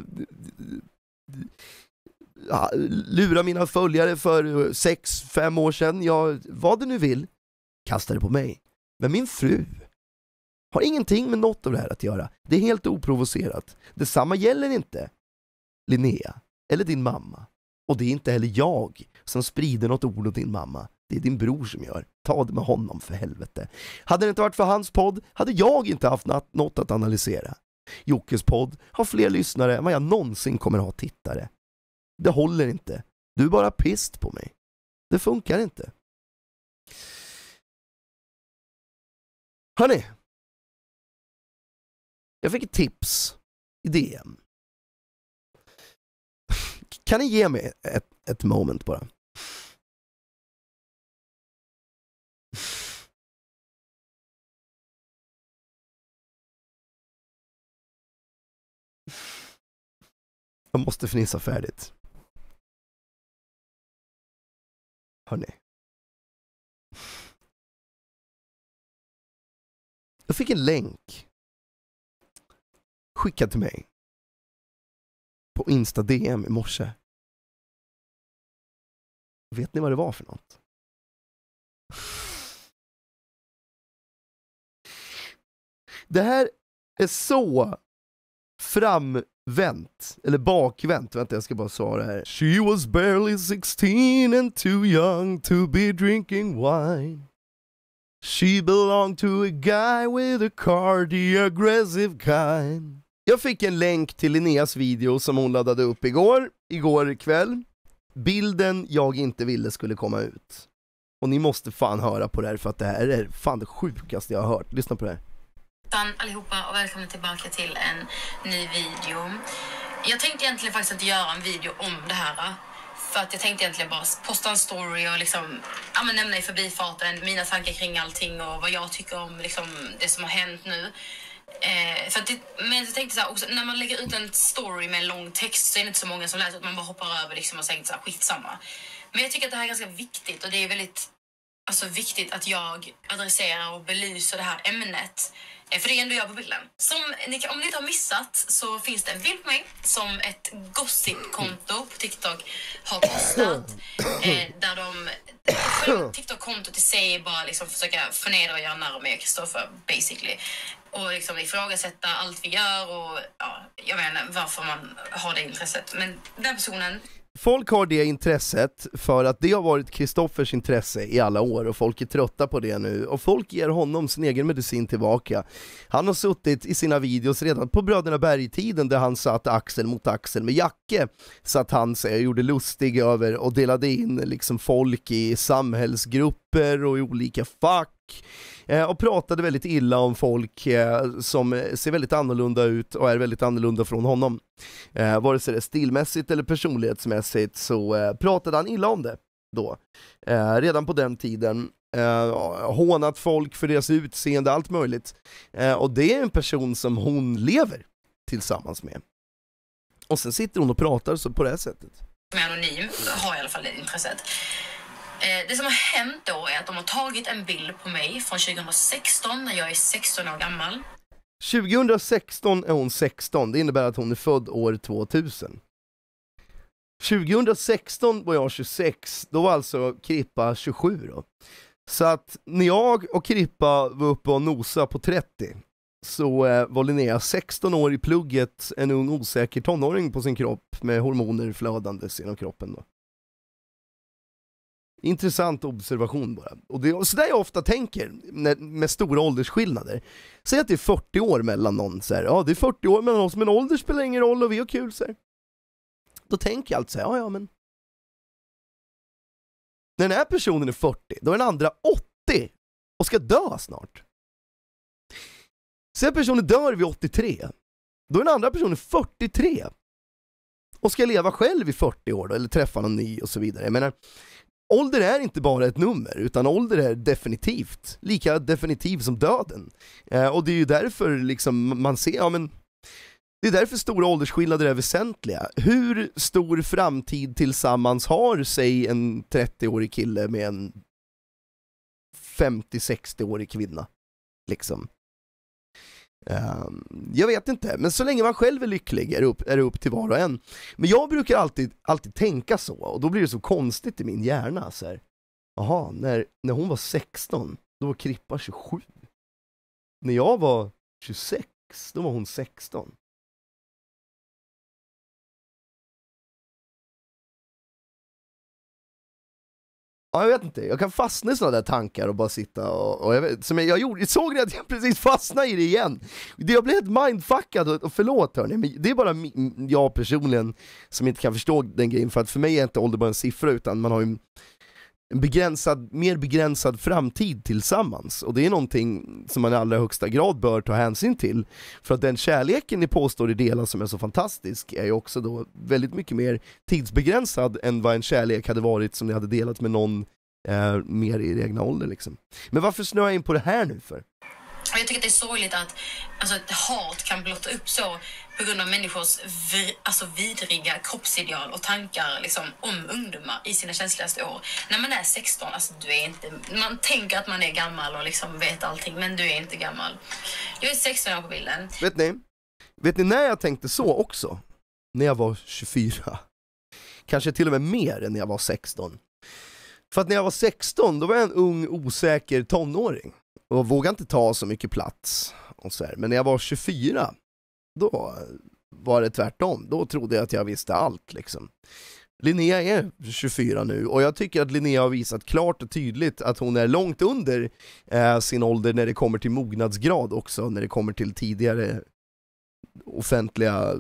lurar mina följare för 6-5 år sedan. Vad du nu vill, kasta det på mig. Men min fru har ingenting med något av det här att göra. Det är helt oprovocerat. Detsamma gäller inte Linnea eller din mamma. Och det är inte heller jag som sprider något ord åt din mamma. Det är din bror som gör. Ta det med honom för helvete. Hade det inte varit för hans podd hade jag inte haft något att analysera. Jockes podd har fler lyssnare än vad jag någonsin kommer ha tittare. Det håller inte. Du är bara pissed på mig. Det funkar inte. Hörrni. Jag fick ett tips i DM. Kan ni ge mig ett moment bara? Jag måste fnissa färdigt. Hörrni. Jag fick en länk skickad till mig på Insta DM i morse. Vet ni vad det var för något? Det här är så framvänt, eller bakvänt. Vänta, jag ska bara svara här. She was barely 16 and too young to be drinking wine. She belonged to a guy with a car, the aggressive kind. Jag fick en länk till Linneas video som hon laddade upp igår kväll. Bilden jag inte ville skulle komma ut. Och ni måste fan höra på det här, för att det här är fan det sjukaste jag har hört. Lyssna på det här. Allihopa och välkomna tillbaka till en ny video. Jag tänkte egentligen faktiskt inte göra en video om det här. För att jag tänkte egentligen bara posta en story och liksom, nämna i förbifarten mina tankar kring allting och vad jag tycker om liksom, det som har hänt nu. Men jag tänkte så här, också, när man lägger ut en story med en lång text så är det inte så många som läser att man bara hoppar över liksom, och säger så här, skitsamma. Men jag tycker att det här är ganska viktigt och det är väldigt viktigt att jag adresserar och belyser det här ämnet. För det är ändå jag på bilden. Om ni inte har missat så finns det en bild på mig som ett gossip-konto på TikTok har postat. Där TikTok-kontot i sig bara liksom försöka förnedra och göra narr med Kristoffer, basically. Och liksom ifrågasätta allt vi gör och jag vet inte varför man har det intresset. Men den personen... Folk har det intresset för att det har varit Kristoffers intresse i alla år och folk är trötta på det nu och folk ger honom sin egen medicin tillbaka. Han har suttit i sina videos redan på Bröderna Berg-tiden där han satt axel mot axel med Jacke, så att han gjorde lustig över och delade in liksom folk i samhällsgrupper och i olika fack. Och pratade väldigt illa om folk som ser väldigt annorlunda ut och är väldigt annorlunda från honom. Vare sig det är stilmässigt eller personlighetsmässigt så pratade han illa om det då. Redan på den tiden. Hånat folk för deras utseende, allt möjligt. Och det är en person som hon lever tillsammans med. Och sen sitter hon och pratar så på det här sättet. Som är anonym har i alla fall det intresset. Det som har hänt då är att de har tagit en bild på mig från 2016 när jag är 16 år gammal. 2016 är hon 16, det innebär att hon är född år 2000. 2016 var jag 26, då var alltså Krippa 27 då. Så att när jag och Krippa var uppe och nosa på 30, så var Linnea 16 år i plugget, en ung osäker tonåring på sin kropp med hormoner flödandes genom kroppen då. Intressant observation bara. Och det är så där jag ofta tänker med stora åldersskillnader. Säg att det är 40 år mellan någon så här. Ja, det är 40 år mellan oss, men ålder spelar ingen roll och vi har kul så här. Då tänker jag alltid så här, ja men när den här personen är 40, då är den andra 80 och ska dö snart. Säg att personen dör vid 83. Då är den andra personen 43 och ska leva själv i 40 år då, eller träffa någon ny och så vidare. Jag menar, ålder är inte bara ett nummer, utan ålder är definitivt lika definitiv som döden. Och det är ju därför liksom man ser, ja men det är därför stora åldersskillnader är väsentliga. Hur stor framtid tillsammans har, säg en 30-årig kille med en 50-60-årig kvinna liksom? Jag vet inte, men så länge man själv är lycklig är det upp till var och en. Men jag brukar alltid tänka så, och då blir det så konstigt i min hjärna så här. Jaha, när hon var 16, då var Krippa 27. När jag var 26, då var hon 16. Ja, jag vet inte, jag kan fastna i sådana där tankar och bara sitta och jag vet, som jag såg det att jag precis fastnade i det igen. Jag blev helt mindfuckad och förlåt hörni, men det är bara jag personligen som inte kan förstå den grejen, för att för mig är inte ålder bara en siffra, utan man har ju en mer begränsad framtid tillsammans, och det är någonting som man i allra högsta grad bör ta hänsyn till, för att den kärleken ni påstår i delar som är så fantastisk är ju också då väldigt mycket mer tidsbegränsad än vad en kärlek hade varit som ni hade delat med någon mer i egna ålder liksom. Men varför snöar jag in på det här nu för? Jag tycker att det är sorgligt att ett hat kan blotta upp så på grund av människors vidriga kroppsideal och tankar liksom, om ungdomar i sina känsligaste år. När man är 16, du är inte, man tänker att man är gammal och liksom vet allting, men du är inte gammal. Jag är 16 år på bilden. Vet ni när jag tänkte så också? När jag var 24. Kanske till och med mer än när jag var 16. För att när jag var 16, då var jag en ung, osäker tonåring och vågade inte ta så mycket plats och så här. Men när jag var 24, då var det tvärtom. Då trodde jag att jag visste allt liksom. Linnea är 24 nu, och jag tycker att Linnea har visat klart och tydligt att hon är långt under sin ålder när det kommer till mognadsgrad också, när det kommer till tidigare offentliga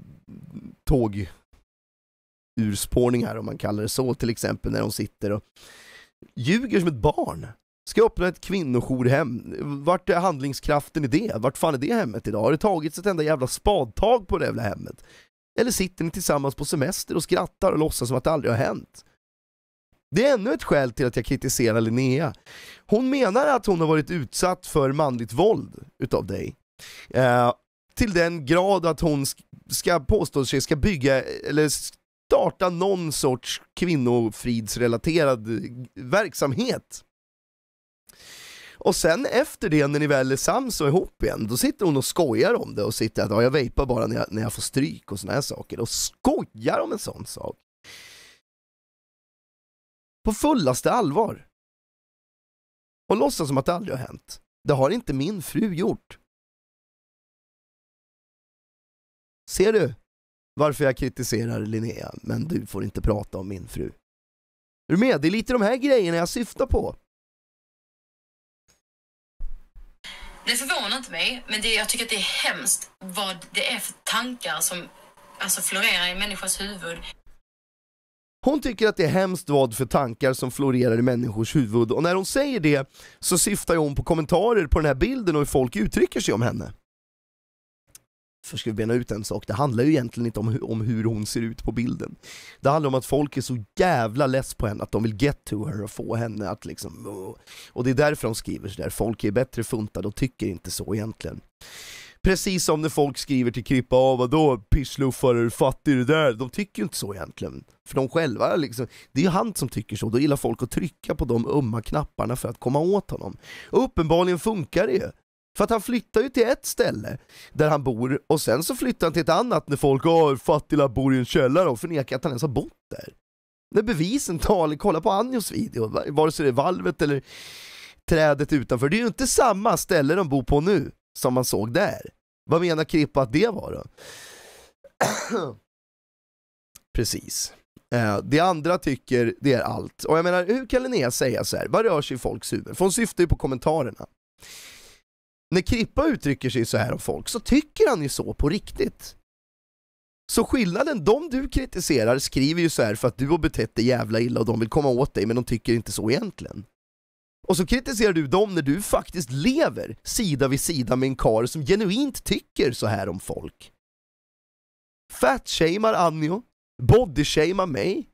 tågurspårningar, om man kallar det så, till exempel när hon sitter och ljuger som ett barn. Ska öppna ett kvinnojourhem. Vart är handlingskraften i det? Vart fan är det hemmet idag? Har det tagits ett enda jävla spadtag på det jävla hemmet? Eller sitter ni tillsammans på semester och skrattar och låtsas som att det aldrig har hänt? Det är ännu ett skäl till att jag kritiserar Linnea. Hon menar att hon har varit utsatt för manligt våld utav dig. Till den grad att hon ska påstå sig ska bygga eller starta någon sorts kvinnofridsrelaterad verksamhet. Och sen efter det, när ni väl är sams och ihop igen, då sitter hon och skojar om det och sitter att jag vejpar bara när jag får stryk och såna här saker, och skojar om en sån sak. På fullaste allvar. Och låtsas som att det aldrig har hänt. Det har inte min fru gjort. Ser du varför jag kritiserar Linnea, men du får inte prata om min fru? Är du med? Det är lite de här grejerna jag syftar på. Det förvånar inte mig, men jag tycker att det är hemskt vad det är för tankar som florerar i människors huvud. Hon tycker att det är hemskt vad för tankar som florerar i människors huvud, och när hon säger det så syftar hon på kommentarer på den här bilden och hur folk uttrycker sig om henne. För ska vi bena ut en sak, det handlar ju egentligen inte om hur hon ser ut på bilden. Det handlar om att folk är så jävla less på henne att de vill get to her och få henne att liksom... Och det är därför de skriver så där. Folk är bättre funtade och tycker inte så egentligen. Precis som när folk skriver till Krippa, vadå, pissluffare, fattig det där. De tycker ju inte så egentligen. För de själva liksom, det är ju han som tycker så. Då gillar folk att trycka på de ömma knapparna för att komma åt honom. Och uppenbarligen funkar det ju. För att han flyttar ju till ett ställe där han bor, och sen så flyttar han till ett annat när folk fattiga bor i en källare och förnekar att han ens har bott där. När bevisen talar, kolla på Anjos video, vare sig det är valvet eller trädet utanför. Det är ju inte samma ställe de bor på nu. som man såg där. Vad menar Krippa att det var då? Precis. Det andra tycker det är allt. Och jag menar, hur kan Linnea säga så här? Vad rör sig i folks huvud? För hon syftar ju på kommentarerna. När Krippa uttrycker sig så här om folk så tycker han ju så på riktigt. Så skillnaden, de du kritiserar skriver ju så här för att du har betett dig jävla illa och de vill komma åt dig, men de tycker inte så egentligen. Och så kritiserar du dem när du faktiskt lever sida vid sida med en karl som genuint tycker så här om folk. Fatshamear Anjo, bodyshamear mig,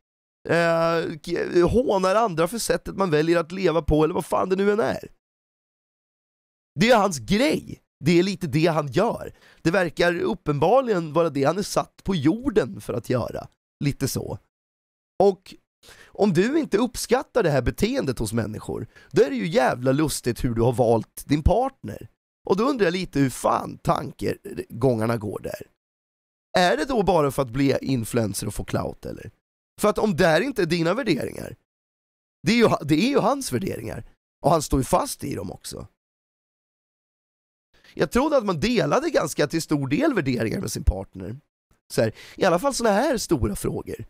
hånar andra för sättet man väljer att leva på eller vad fan det nu än är. Det är hans grej. Det är lite det han gör. Det verkar uppenbarligen vara det han är satt på jorden för att göra. Lite så. Och om du inte uppskattar det här beteendet hos människor, då är det ju jävla lustigt hur du har valt din partner. Och då undrar jag lite hur fan tankegångarna går där. Är det då bara för att bli influencer och få clout eller? För att om det här inte är dina värderingar, det är ju hans värderingar. Och han står ju fast i dem också. Jag trodde att man delade ganska till stor del värderingar med sin partner. Så här, i alla fall såna här stora frågor.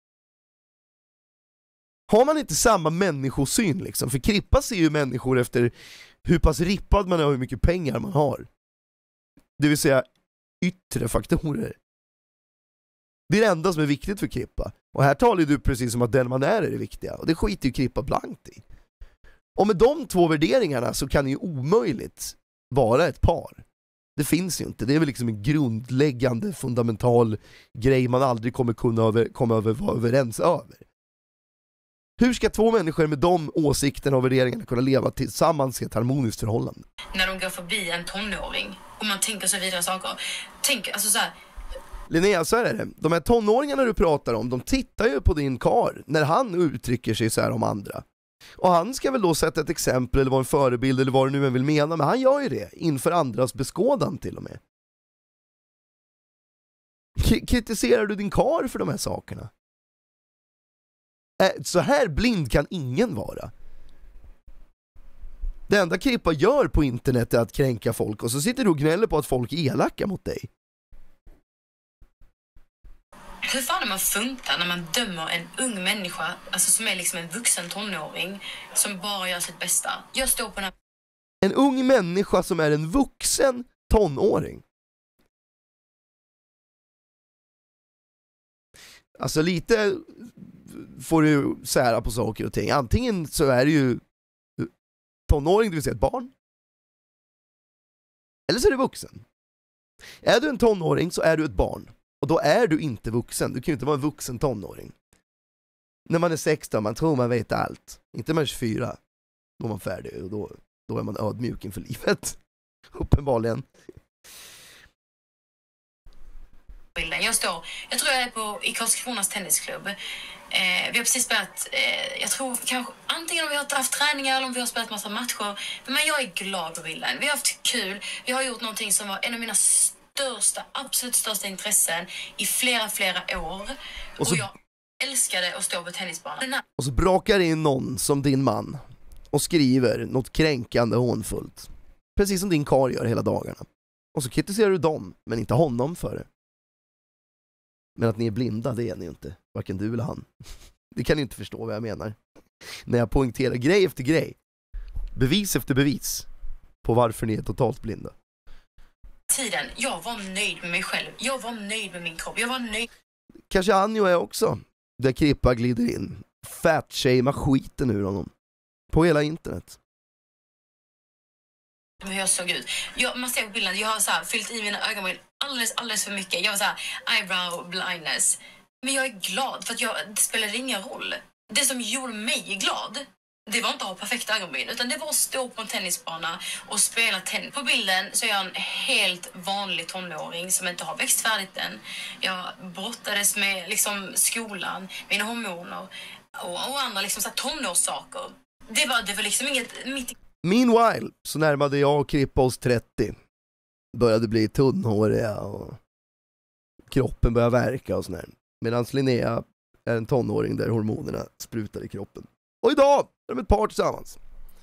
Har man inte samma människosyn liksom? För Krippa ser ju människor efter hur pass rippad man är och hur mycket pengar man har. Det vill säga yttre faktorer. Det är det enda som är viktigt för Krippa. Och här talar du precis som att den man är det viktiga. Och det skiter ju Krippa blankt i. Och med de två värderingarna så kan det ju omöjligt vara ett par. Det finns ju inte. Det är väl liksom en grundläggande, fundamental grej man aldrig kommer kunna vara överens över. Hur ska två människor med de åsikterna och värderingarna kunna leva tillsammans i ett harmoniskt förhållande? När de går förbi en tonåring och man tänker så vidare saker. Tänk, alltså så här. Linnea, så är det. De här tonåringarna du pratar om, de tittar ju på din kar när han uttrycker sig så här om andra. Och han ska väl då sätta ett exempel eller vara en förebild eller vad du nu än vill mena, men han gör ju det inför andras beskådan till och med. Kritiserar du din kar för de här sakerna? Så här blind kan ingen vara. Det enda Krippa gör på internet är att kränka folk och så sitter du och gnäller på att folk är elaka mot dig. Hur fan är man funtad när man dömer en ung människa, alltså som är liksom en vuxen tonåring som bara gör sitt bästa? Jag står på den här... En ung människa som är en vuxen tonåring. Alltså lite får du sära på saker och ting. Antingen så är det ju tonåring, det vill säga ett barn. Eller så är det vuxen. Är du en tonåring så är du ett barn. Och då är du inte vuxen. Du kan ju inte vara en vuxen tonåring. När man är 16, man tror man vet allt. Inte när man är 24. Då är man färdig och då är man ödmjuk inför livet. Uppenbarligen. Jag tror jag är i Karlskronas tennisklubb. Vi har precis spelat, jag tror kanske antingen om vi har haft träningar eller om vi har spelat massa matcher. Men jag är glad på bilden. Vi har haft kul. Vi har gjort någonting som var en av mina absolut största intressen i flera år. Och jag älskade att stå på tennisbanan. Och så brakar in någon som din man och skriver något kränkande och hånfullt. Precis som din karl gör hela dagarna. Och så kritiserar du dem, men inte honom för det. Men att ni är blinda, det är ni ju inte. Varken du eller han. Det kan ni inte förstå vad jag menar. När jag poängterar grej efter grej, bevis efter bevis på varför ni är totalt blinda. Jag var nöjd med mig själv. Jag var nöjd med min kropp. Jag var nöjd. Kanske Anjo är också. Där Krippa glider in. Fatshamear skiten ur honom. På hela internet. Hur jag såg ut. Man ser på bilden, jag har så här fyllt i mina ögonbryn alldeles för mycket. Jag var så här eyebrow blindness. Men jag är glad för att det spelade ingen roll. Det som gjorde mig glad, det var inte att ha perfekta ögonbryn, utan det var att stå på en tennisbana och spela tennis. På bilden så är jag en helt vanlig tonåring som inte har växt färdigt än. Jag brottades med liksom skolan, mina hormoner och andra liksom så här tonårssaker. Det var liksom inget... Meanwhile så närmade jag och Krippa oss 30. Började bli tunnhåriga och kroppen började verka och sådär. Medan Linnea är en tonåring där hormonerna sprutar i kroppen. Och idag är de ett par tillsammans.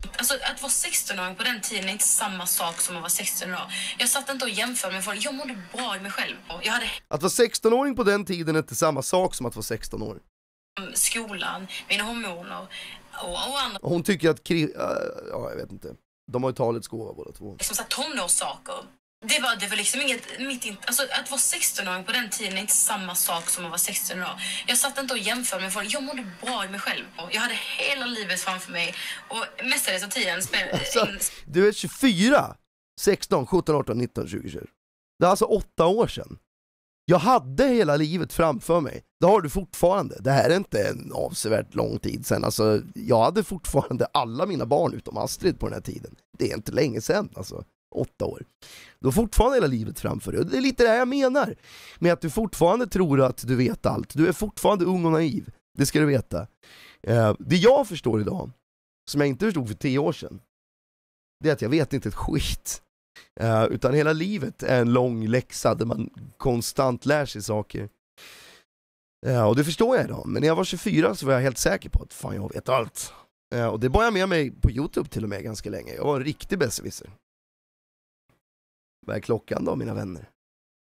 Alltså att vara 16-åring på den tiden är inte samma sak som att vara 16 år. Jag satt inte och jämförde med folk. Jag mådde bra i mig själv. Jag hade Att vara 16-åring på den tiden är inte samma sak som att vara 16 år. skolan, mina hormoner och andra Hon tycker att, ja jag vet inte, de har ju talets gåva båda två. liksom så här tonårssaker. Det var liksom inget, alltså att vara 16-åring på den tiden är inte samma sak som att vara 16 år. Jag satt inte och jämförde med folk. Jag mådde bra i mig själv. Jag hade hela livet framför mig och mestadels av tiden Alltså, du är 24, 16, 17, 18, 19, 20, 20. Det är alltså 8 år sedan. Jag hade hela livet framför mig. Det har du fortfarande. Det här är inte en avsevärt lång tid sedan. Alltså, jag hade fortfarande alla mina barn utom Astrid på den här tiden. Det är inte länge sedan, alltså 8 år. Du har fortfarande hela livet framför dig. Det är lite det jag menar med att du fortfarande tror att du vet allt. Du är fortfarande ung och naiv. Det ska du veta. Det jag förstår idag, som jag inte förstod för 10 år sedan, det är att jag vet inte ett skit. Utan hela livet är en lång läxa där man konstant lär sig saker. Och det förstår jag idag. Men när jag var 24 så var jag helt säker på att fan, jag vet allt. Och det bar jag med mig på YouTube till och med ganska länge. Jag var en riktig besserwisser. Vad är klockan då, mina vänner?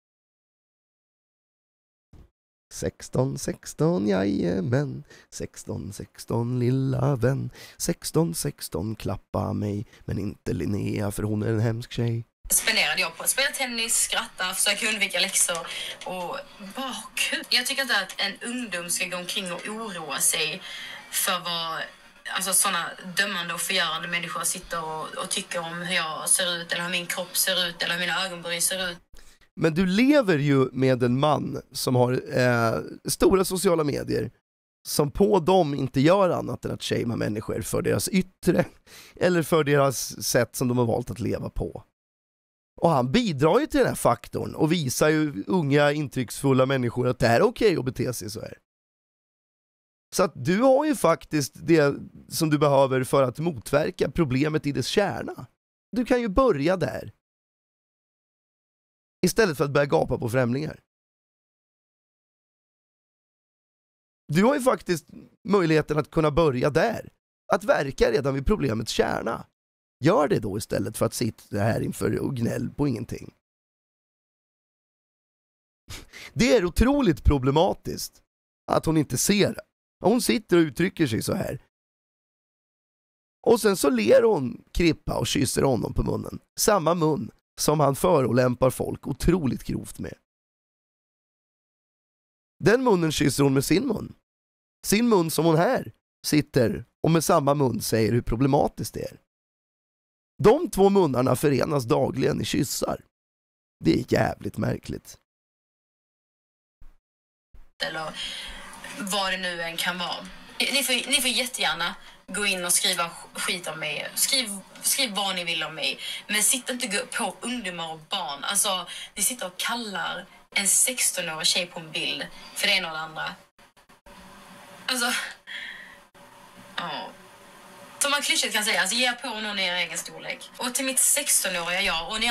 16, 16, jajamän. 16, 16, lilla vän. 16, 16, klappa mig. Men inte Linnea, för hon är en hemsk tjej. Spenderade jag på att spela tennis, skratta, försöka undvika läxor och bara kul. Jag tycker inte att en ungdom ska gå omkring och oroa sig för vad alltså sådana dömande och förgörande människor sitter och tycker om hur jag ser ut eller hur min kropp ser ut eller hur mina ögonbryn ser ut. Men du lever ju med en man som har stora sociala medier som på dem inte gör annat än att shamea människor för deras yttre eller för deras sätt som de har valt att leva på. Och han bidrar ju till den här faktorn och visar ju unga intrycksfulla människor att det här är okej att bete sig så här. Så att du har ju faktiskt det som du behöver för att motverka problemet i dess kärna. Du kan ju börja där. Istället för att börja gapa på främlingar. Du har ju faktiskt möjligheten att kunna börja där. Att verka redan vid problemets kärna. Gör det då istället för att sitta här inför och gnäll på ingenting. Det är otroligt problematiskt att hon inte ser det. Hon sitter och uttrycker sig så här. Och sen så ler hon Krippa och kysser honom på munnen. Samma mun som han förolämpar folk otroligt grovt med. Den munnen kysser hon med sin mun. Sin mun som hon här sitter och med samma mun säger hur problematiskt det är. De två munnarna förenas dagligen i kyssar. Det är jävligt märkligt. Eller vad det nu än kan vara. Ni får jättegärna gå in och skriva skit om mig. Skriv vad ni vill om mig. Men sitt inte på ungdomar och barn. Alltså, ni sitter och kallar en 16-årig tjej på en bild för det ena och det andra. Alltså, ja. Som man klyschigt kan säga, alltså ge på någon i er egen storlek. Och till mitt 16-åriga jag och ni...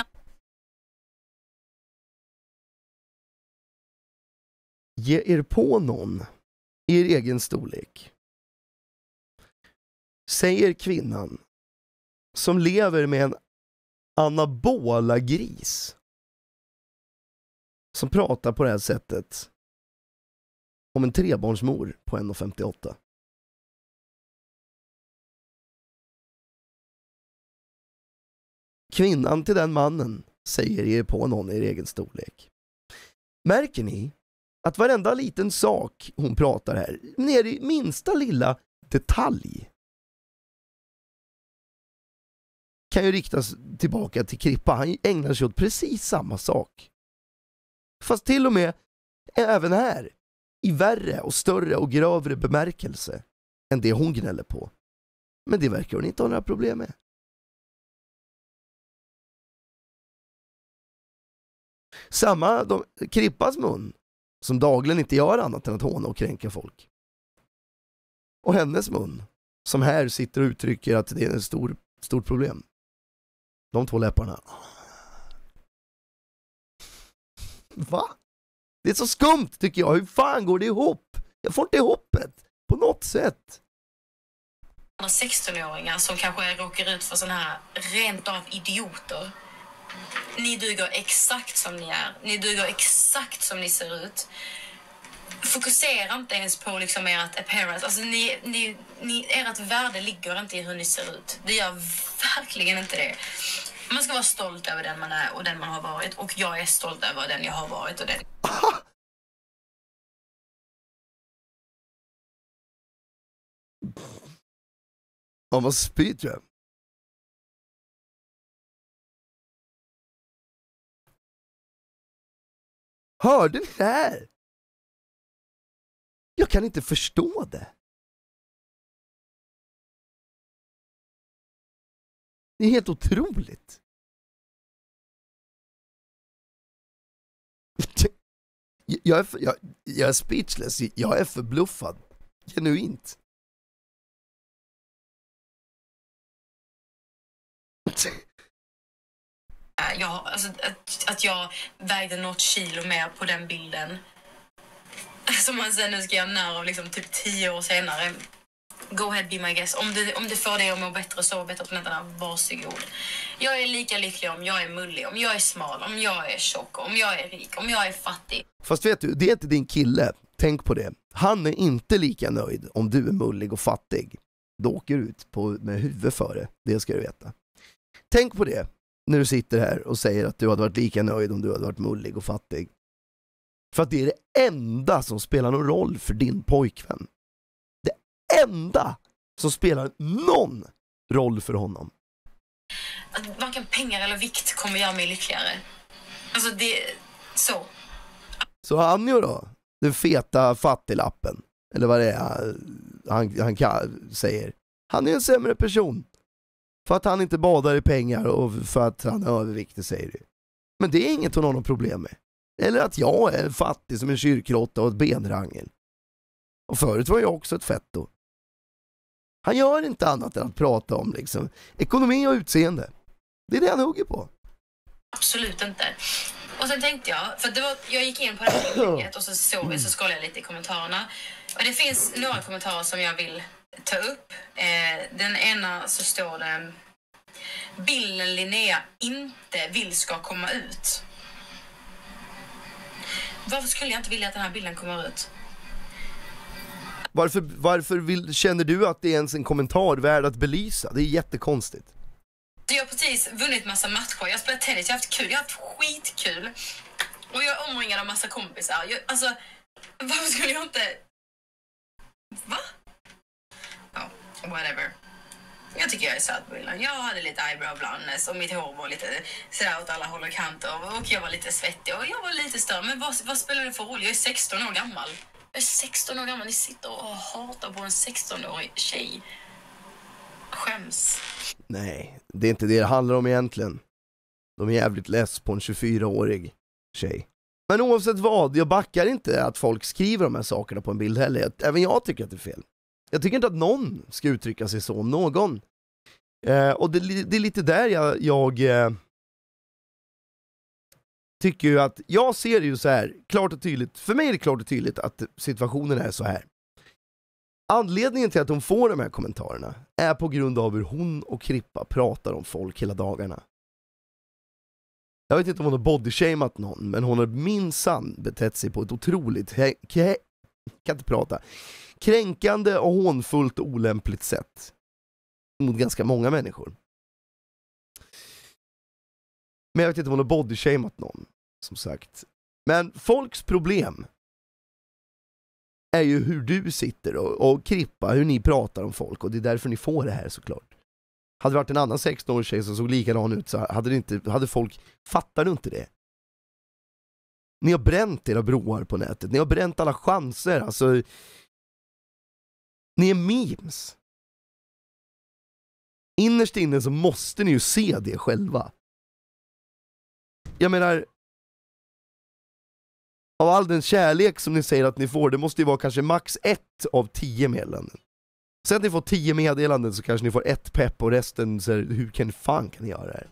Ge er på någon i er egen storlek. Säger kvinnan som lever med en anabola gris som pratar på det här sättet om en trebarnsmor på 1,58. Kvinnan till den mannen säger er på någon i er egen storlek. Märker ni att varenda liten sak hon pratar här, ner i minsta lilla detalj, kan ju riktas tillbaka till Krippa. Han ägnar sig åt precis samma sak. Fast till och med även här i värre och större och grövre bemärkelse än det hon gnäller på. Men det verkar hon inte ha några problem med. Krippas mun som dagligen inte gör annat än att håna och kränka folk. Och hennes mun som här sitter och uttrycker att det är ett stort problem. De två läpparna. Va? Det är så skumt tycker jag. Hur fan går det ihop? Jag får inte ihop det på något sätt. 16-åringar som kanske råkar ut för såna här rent av idioter. Ni duger exakt som ni är. Ni duger exakt som ni ser ut. Fokusera inte ens på liksom ert appearance. Alltså ert värde ligger inte i hur ni ser ut. Det gör verkligen inte det. Man ska vara stolt över den man är och den man har varit. Och jag är stolt över den jag har varit och den. Ja, vad spyr jag. Hörde ni det här? Jag kan inte förstå det. Det är helt otroligt. Jag är speechless. Jag är förbluffad. Genuint. Alltså, att jag vägde något kilo mer på den bilden. Som man sen nu ska göra när av liksom typ 10 år senare. Go ahead, be my guest. Om det får dig att må bättre, så bättre på nätterna, varsågod. Jag är lika lycklig om jag är mullig, om jag är smal, om jag är tjock, om jag är rik, om jag är fattig. Fast vet du, det är inte din kille. Tänk på det. Han är inte lika nöjd om du är mullig och fattig. Då åker du ut med huvudet före. Det ska du veta. Tänk på det när du sitter här och säger att du hade varit lika nöjd om du hade varit mullig och fattig. För att det är det enda som spelar någon roll för din pojkvän. Det enda som spelar någon roll för honom. Att varken pengar eller vikt kommer göra mig lyckligare. Alltså det är så. Så Anjo då? Den feta fattiglappen. Eller vad det är han säger. Han är en sämre person. För att han inte badar i pengar och för att han är överviktig, säger du. Men det är inget hon har något problem med. Eller att jag är fattig som en kyrkråtta och ett benrangel. Och förut var jag också ett fetto. Han gör inte annat än att prata om liksom ekonomi och utseende. Det är det han hugger på. Absolut inte. Och sen tänkte jag, för jag gick in på det här inlägget och så scrollade jag lite i kommentarerna. Och det finns några kommentarer som jag vill ta upp. Den ena så står det: bilden Linnea inte vill ska komma ut. Varför skulle jag inte vilja att den här bilden kommer ut? Varför känner du att det är ens en kommentar värd att belysa? Det är jättekonstigt. Jag har precis vunnit massa matcher. Jag har spelat tennis, jag har haft kul, jag har haft skitkul. Och jag är omringad av massa kompisar. Alltså, varför skulle jag inte... Va? Ja, whatever. Jag tycker jag är söt på bilden. Jag hade lite eyebrow blindness och mitt hår var lite sådär åt alla håll och kanter. Och jag var lite svettig och jag var lite störd. Men vad spelar det för roll? Jag är 16 år gammal. Jag är 16 år gammal. Ni sitter och hatar på en 16-årig tjej. Skäms. Nej, det är inte det handlar om egentligen. De är jävligt less på en 24-årig tjej. Men oavsett vad, jag backar inte att folk skriver de här sakerna på en bild heller. Även jag tycker att det är fel. Jag tycker inte att någon ska uttrycka sig så om någon. Och det är lite där jag tycker ju att jag ser det ju så här klart och tydligt. För mig är det klart och tydligt att situationen är så här. Anledningen till att hon får de här kommentarerna är på grund av hur hon och Krippa pratar om folk hela dagarna. Jag vet inte om hon har bodyshamat någon, men hon har minsann betett sig på ett otroligt kränkande och hånfullt och olämpligt sätt mot ganska många människor. Men jag vet inte om hon har bodyshamat någon, som sagt. Men folks problem är ju hur du sitter och Krippa, hur ni pratar om folk, och det är därför ni får det här såklart. Hade det varit en annan 16-årig tjej som såg likadan ut så hade folk, fattar du inte det? Ni har bränt era broar på nätet, ni har bränt alla chanser, alltså ni är memes. Innerst inne så måste ni ju se det själva. Jag menar, av all den kärlek som ni säger att ni får, det måste ju vara kanske max 1 av 10 meddelanden. Sen att ni får 10 meddelanden så kanske ni får 1 pepp och resten så här, hur fan kan ni göra det här?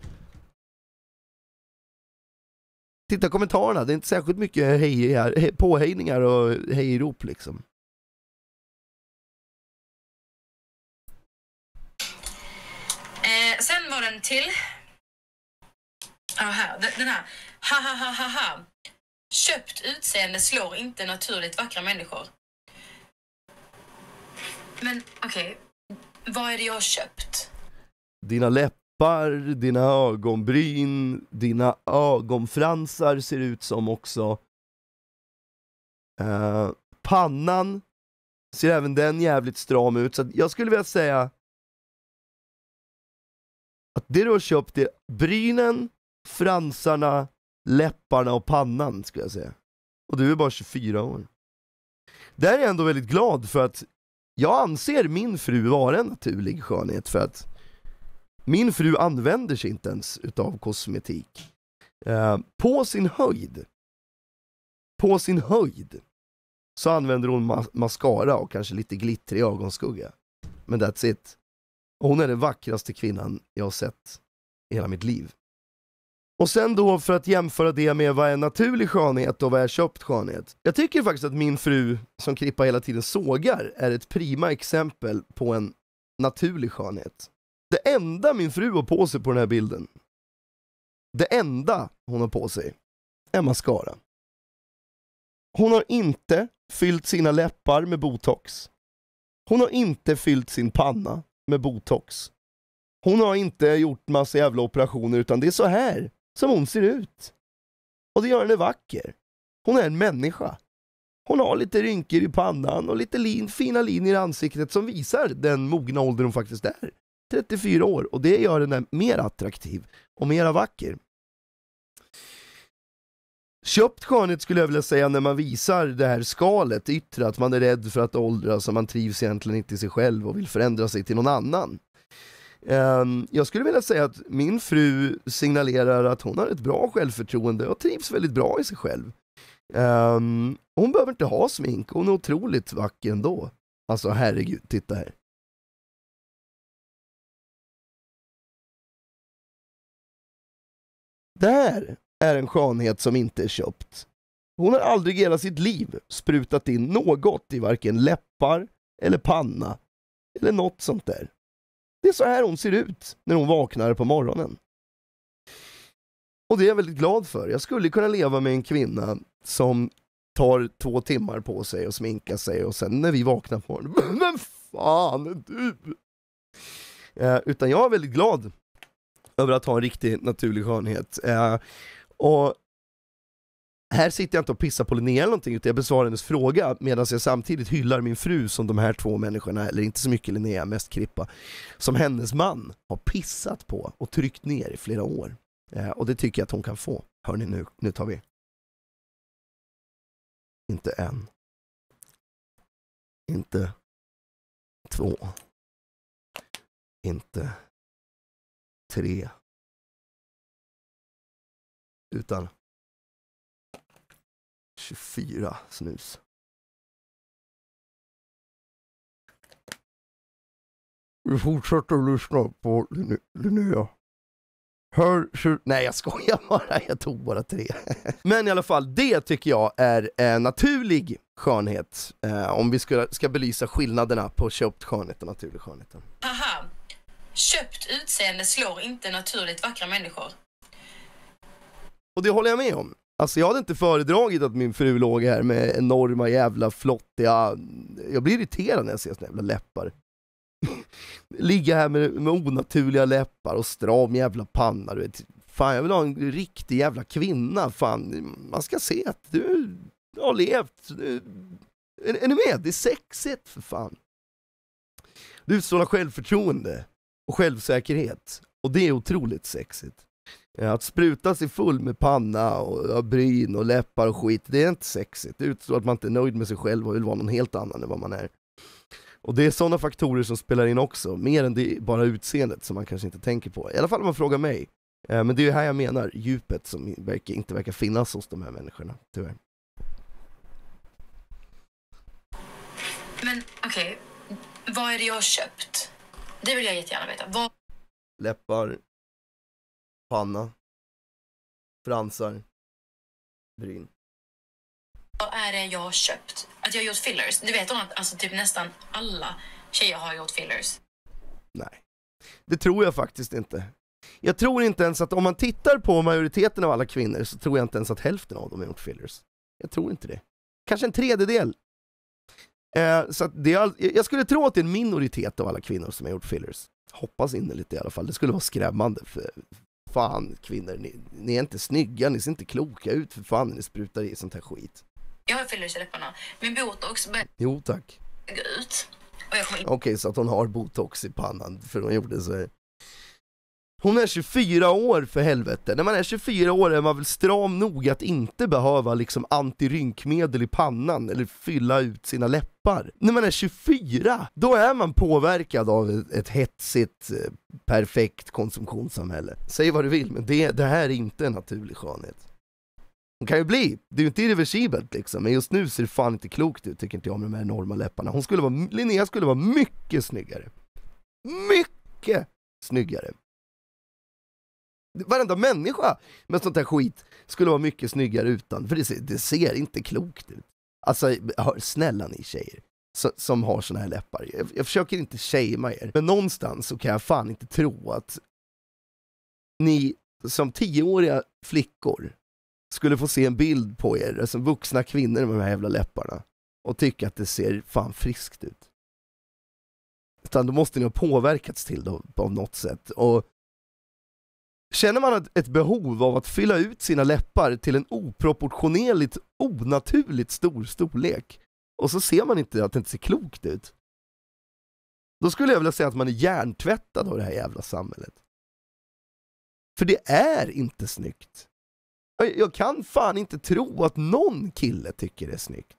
Titta kommentarerna, det är inte särskilt mycket påhejningar och hejrop liksom. Sen var den till. Ja, här. Den här. Ha, ha, ha, ha, ha. Köpt utseende slår inte naturligt vackra människor. Men okej. Vad är det jag har köpt? Dina läppar, dina ögonbryn, dina ögonfransar ser ut som också. Pannan ser även den jävligt stram ut. Så att jag skulle vilja säga att det du har köpt är brynen, fransarna, läpparna och pannan, skulle jag säga. Och du är bara 24 år. Där är jag ändå väldigt glad, för att jag anser min fru vara en naturlig skönhet, för att min fru använder sig inte ens utav kosmetik. På sin höjd så använder hon mascara och kanske lite glitter i ögonskugga. Men that's it. Och hon är den vackraste kvinnan jag har sett i hela mitt liv. Och sen då, för att jämföra det med vad är naturlig skönhet och vad är köpt skönhet. Jag tycker faktiskt att min fru, som Krippa hela tiden sågar, är ett prima exempel på en naturlig skönhet. Det enda min fru har på sig på den här bilden, det enda hon har på sig, är mascara. Hon har inte fyllt sina läppar med botox. Hon har inte fyllt sin panna med botox. Hon har inte gjort massa jävla operationer, utan det är så här som hon ser ut. Och det gör henne vacker. Hon är en människa. Hon har lite rynkor i pannan och lite fina linjer i ansiktet som visar den mogna ålder hon faktiskt är. 34 år. Och det gör henne mer attraktiv och mer vacker. Köpt skönhet skulle jag vilja säga när man visar det här skalet yttre, att man är rädd för att åldras och man trivs egentligen inte i sig själv och vill förändra sig till någon annan. Jag skulle vilja säga att min fru signalerar att hon har ett bra självförtroende och trivs väldigt bra i sig själv. Hon behöver inte ha smink, hon är otroligt vacker ändå. Alltså herregud, titta här. Det här är en skönhet som inte är köpt. Hon har aldrig i hela sitt liv sprutat in något i varken läppar eller panna eller något sånt där. Det är så här hon ser ut när hon vaknar på morgonen. Och det är jag väldigt glad för. Jag skulle kunna leva med en kvinna som tar 2 timmar på sig och sminka sig, och sen när vi vaknar på morgonen, men fan är du? Utan jag är väldigt glad över att ha en riktig naturlig skönhet. Och här sitter jag inte och pissar på Linnea eller någonting, utan jag besvarar hennes fråga medan jag samtidigt hyllar min fru som de här 2 människorna, eller inte så mycket Linnea, mest Krippa, som hennes man har pissat på och tryckt ner i flera år. Och det tycker jag att hon kan få. Hörni, nu tar vi. Inte 1. Inte 2. Inte 3. Utan 24 snus. Vi fortsätter lyssna på Linnea. Nej, jag skojar bara. Jag tog bara 3. Men i alla fall, det tycker jag är en naturlig skönhet. Om vi ska belysa skillnaderna på köpt skönhet och naturlig skönhet. Aha. Köpt utseende slår inte naturligt vackra människor. Och det håller jag med om. Alltså jag hade inte föredragit att min fru låg här med enorma jävla flottiga... Jag blir irriterad när jag ser såna jävla läppar. Ligga här med onaturliga läppar och stram jävla panna, du vet. Fan, jag vill ha en riktig jävla kvinna. Fan, man ska se att du har levt. Är ni med? Det är sexigt, för fan. Du utstrålar självförtroende och självsäkerhet. Och det är otroligt sexigt. Att spruta sig full med panna och bryn och läppar och skit, det är inte sexigt. Det utstrålar att man inte är nöjd med sig själv och vill vara någon helt annan än vad man är. Och det är sådana faktorer som spelar in också. Mer än det bara utseendet som man kanske inte tänker på. I alla fall om man frågar mig. Men det är ju här jag menar djupet som inte verkar finnas hos de här människorna, tyvärr. Men okej, vad är det jag har köpt? Det vill jag jättegärna veta. Läppar, panna, fransar, bryn. Vad är det jag har köpt? Att jag har gjort fillers. Du vet om att alltså, typ nästan alla tjejer har gjort fillers. Nej. Det tror jag faktiskt inte. Jag tror inte ens att om man tittar på majoriteten av alla kvinnor så tror jag inte ens att hälften av dem har gjort fillers. Jag tror inte det. Kanske en tredjedel. Så att jag skulle tro att det är en minoritet av alla kvinnor som har gjort fillers. Hoppas innerligt i alla fall. Det skulle vara skrämmande. För fan kvinnor, ni är inte snygga, ni ser inte kloka ut för fan när ni sprutar i sånt här skit. Jag har fillers i läpparna. Min botox börjar Jo tack. gå ut. Och jag kommer inte... Okej, så att hon har botox i pannan för hon gjorde så här. Hon är 24 år för helvete. När man är 24 år är man väl stram nog att inte behöva liksom antirynkmedel i pannan eller fylla ut sina läppar. När man är 24, då är man påverkad av ett hetsigt, perfekt konsumtionssamhälle. Säg vad du vill, men det här är inte en naturlig skönhet. Hon kan ju bli, det är ju inte irreversibelt liksom, men just nu ser det fan inte klokt ut, tycker inte jag, med de här enorma läpparna. Linnea skulle vara mycket snyggare. Mycket snyggare. Varenda människa med sånt här skit skulle vara mycket snyggare utan, för det ser inte klokt ut. Alltså, snälla ni tjejer som har såna här läppar. Jag försöker inte shamea er, men någonstans så kan jag fan inte tro att ni som 10-åriga flickor skulle få se en bild på er som vuxna kvinnor med de här jävla läpparna och tycka att det ser fan friskt ut. Utan då måste ni ha påverkats till det på något sätt. Och känner man ett behov av att fylla ut sina läppar till en oproportionerligt, onaturligt stor storlek och så ser man inte att det inte ser klokt ut, då skulle jag vilja säga att man är hjärntvättad av det här jävla samhället. För det är inte snyggt. Jag kan fan inte tro att någon kille tycker det är snyggt.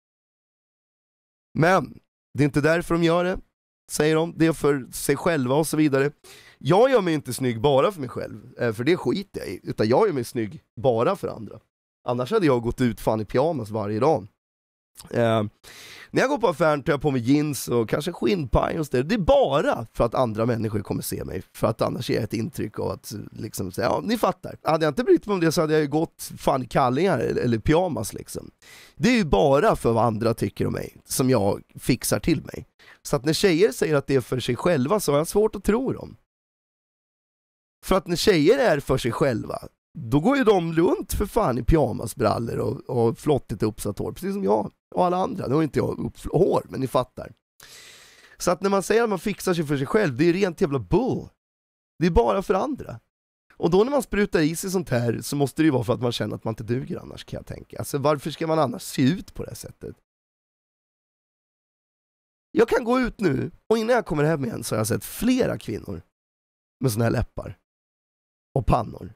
Men det är inte därför de gör det, säger de. Det är för sig själva och så vidare. Jag gör mig inte snygg bara för mig själv, för det skiter jag i. Utan jag gör mig snygg bara för andra. Annars hade jag gått ut fan i pyjamas varje dag. När jag går på affären tar jag på mig jeans och kanske skinnpaj och så där. Det är bara för att andra människor kommer se mig. För att annars ger jag ett intryck av att liksom säga, ja, ni fattar. Hade jag inte brytt mig om det så hade jag ju gått fan i kallingar eller pyjamas liksom. Det är ju bara för vad andra tycker om mig som jag fixar till mig. Så att när tjejer säger att det är för sig själva så har jag svårt att tro dem. För att när tjejer är för sig själva, då går ju de runt för fan i pyjamasbrallor och flottigt uppsatt hår, precis som jag och alla andra. Nu har inte jag hår, men ni fattar. Så att när man säger att man fixar sig för sig själv, det är rent jävla bull. Det är bara för andra. Och då när man sprutar i sig sånt här så måste det ju vara för att man känner att man inte duger annars, kan jag tänka. Alltså varför ska man annars se ut på det här sättet? Jag kan gå ut nu och innan jag kommer hem igen så har jag sett flera kvinnor med såna här läppar och pannor.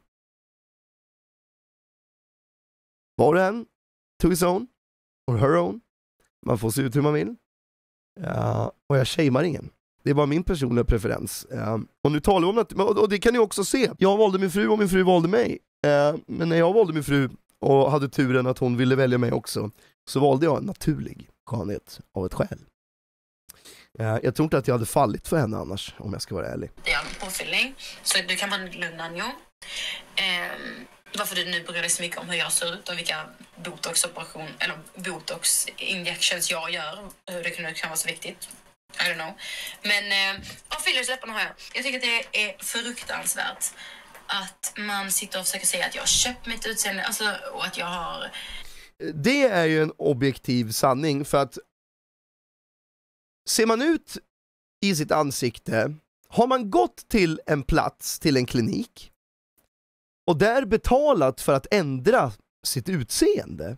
Var det en to his own or her own. Man får se ut hur man vill. Och jag shamear ingen. Det är bara min personliga preferens. Och nu talar vi om det, och det kan ni också se. Jag valde min fru och min fru valde mig. Men när jag valde min fru och hade turen att hon ville välja mig också, så valde jag en naturlig skönhet av ett skäl. Jag tror inte att jag hade fallit för henne annars, om jag ska vara ärlig. Det är en påfyllning, så du kan vara lugn nu. Varför du nu bryr dig så mycket om hur jag ser ut och vilka botox-operation eller botox-injections jag gör, hur det kan vara så viktigt. I don't know. Men fillersläpparna har jag. Jag tycker att det är fruktansvärt att man sitter och försöker säga att jag har köpt mitt utseende, alltså, och att jag har... Det är ju en objektiv sanning, för att ser man ut i sitt ansikte, har man gått till en plats, till en klinik och där betalat för att ändra sitt utseende,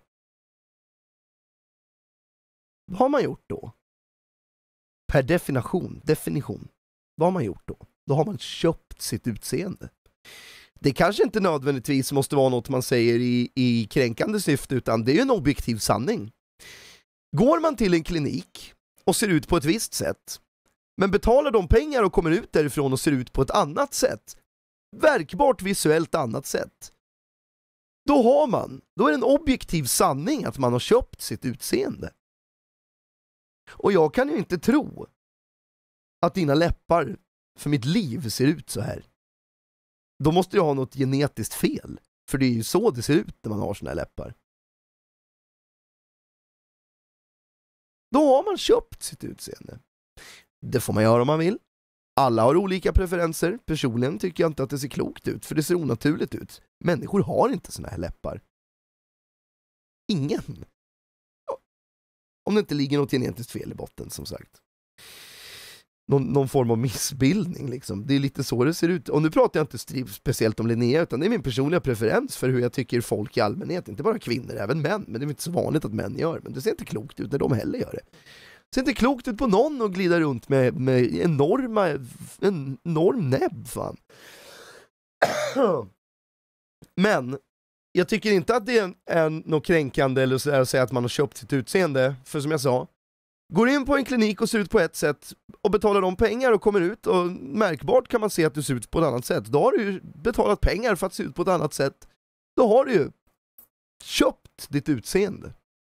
vad har man gjort då? Per definition, vad har man gjort då? Då har man köpt sitt utseende. Det kanske inte nödvändigtvis måste vara något man säger i kränkande syfte, utan det är ju en objektiv sanning. Går man till en klinik och ser ut på ett visst sätt, men betalar de pengar och kommer ut därifrån och ser ut på ett annat sätt, verkbart visuellt annat sätt, då är det en objektiv sanning att man har köpt sitt utseende. Och jag kan ju inte tro att dina läppar för mitt liv ser ut så här. Då måste jag ha något genetiskt fel, för det är ju så det ser ut när man har såna här läppar. Då har man köpt sitt utseende. Det får man göra om man vill. Alla har olika preferenser. Personligen tycker jag inte att det ser klokt ut, för det ser onaturligt ut. Människor har inte såna här läppar. Ingen. Om det inte ligger något genetiskt fel i botten, som sagt. Någon form av missbildning liksom. Det är lite så det ser ut. Och nu pratar jag inte speciellt om Linnea, utan det är min personliga preferens för hur jag tycker folk i allmänhet, inte bara kvinnor, även män, men det är inte så vanligt att män gör, men det ser inte klokt ut när de heller gör det. Det ser inte klokt ut på någon att glida runt med enorm näbb, fan. Men jag tycker inte att det är något kränkande eller så att säga att man har köpt sitt utseende, för som jag sa, går in på en klinik och ser ut på ett sätt och betalar de pengar och kommer ut och märkbart kan man se att du ser ut på ett annat sätt. Då har du ju betalat pengar för att se ut på ett annat sätt. Då har du ju köpt ditt utseende.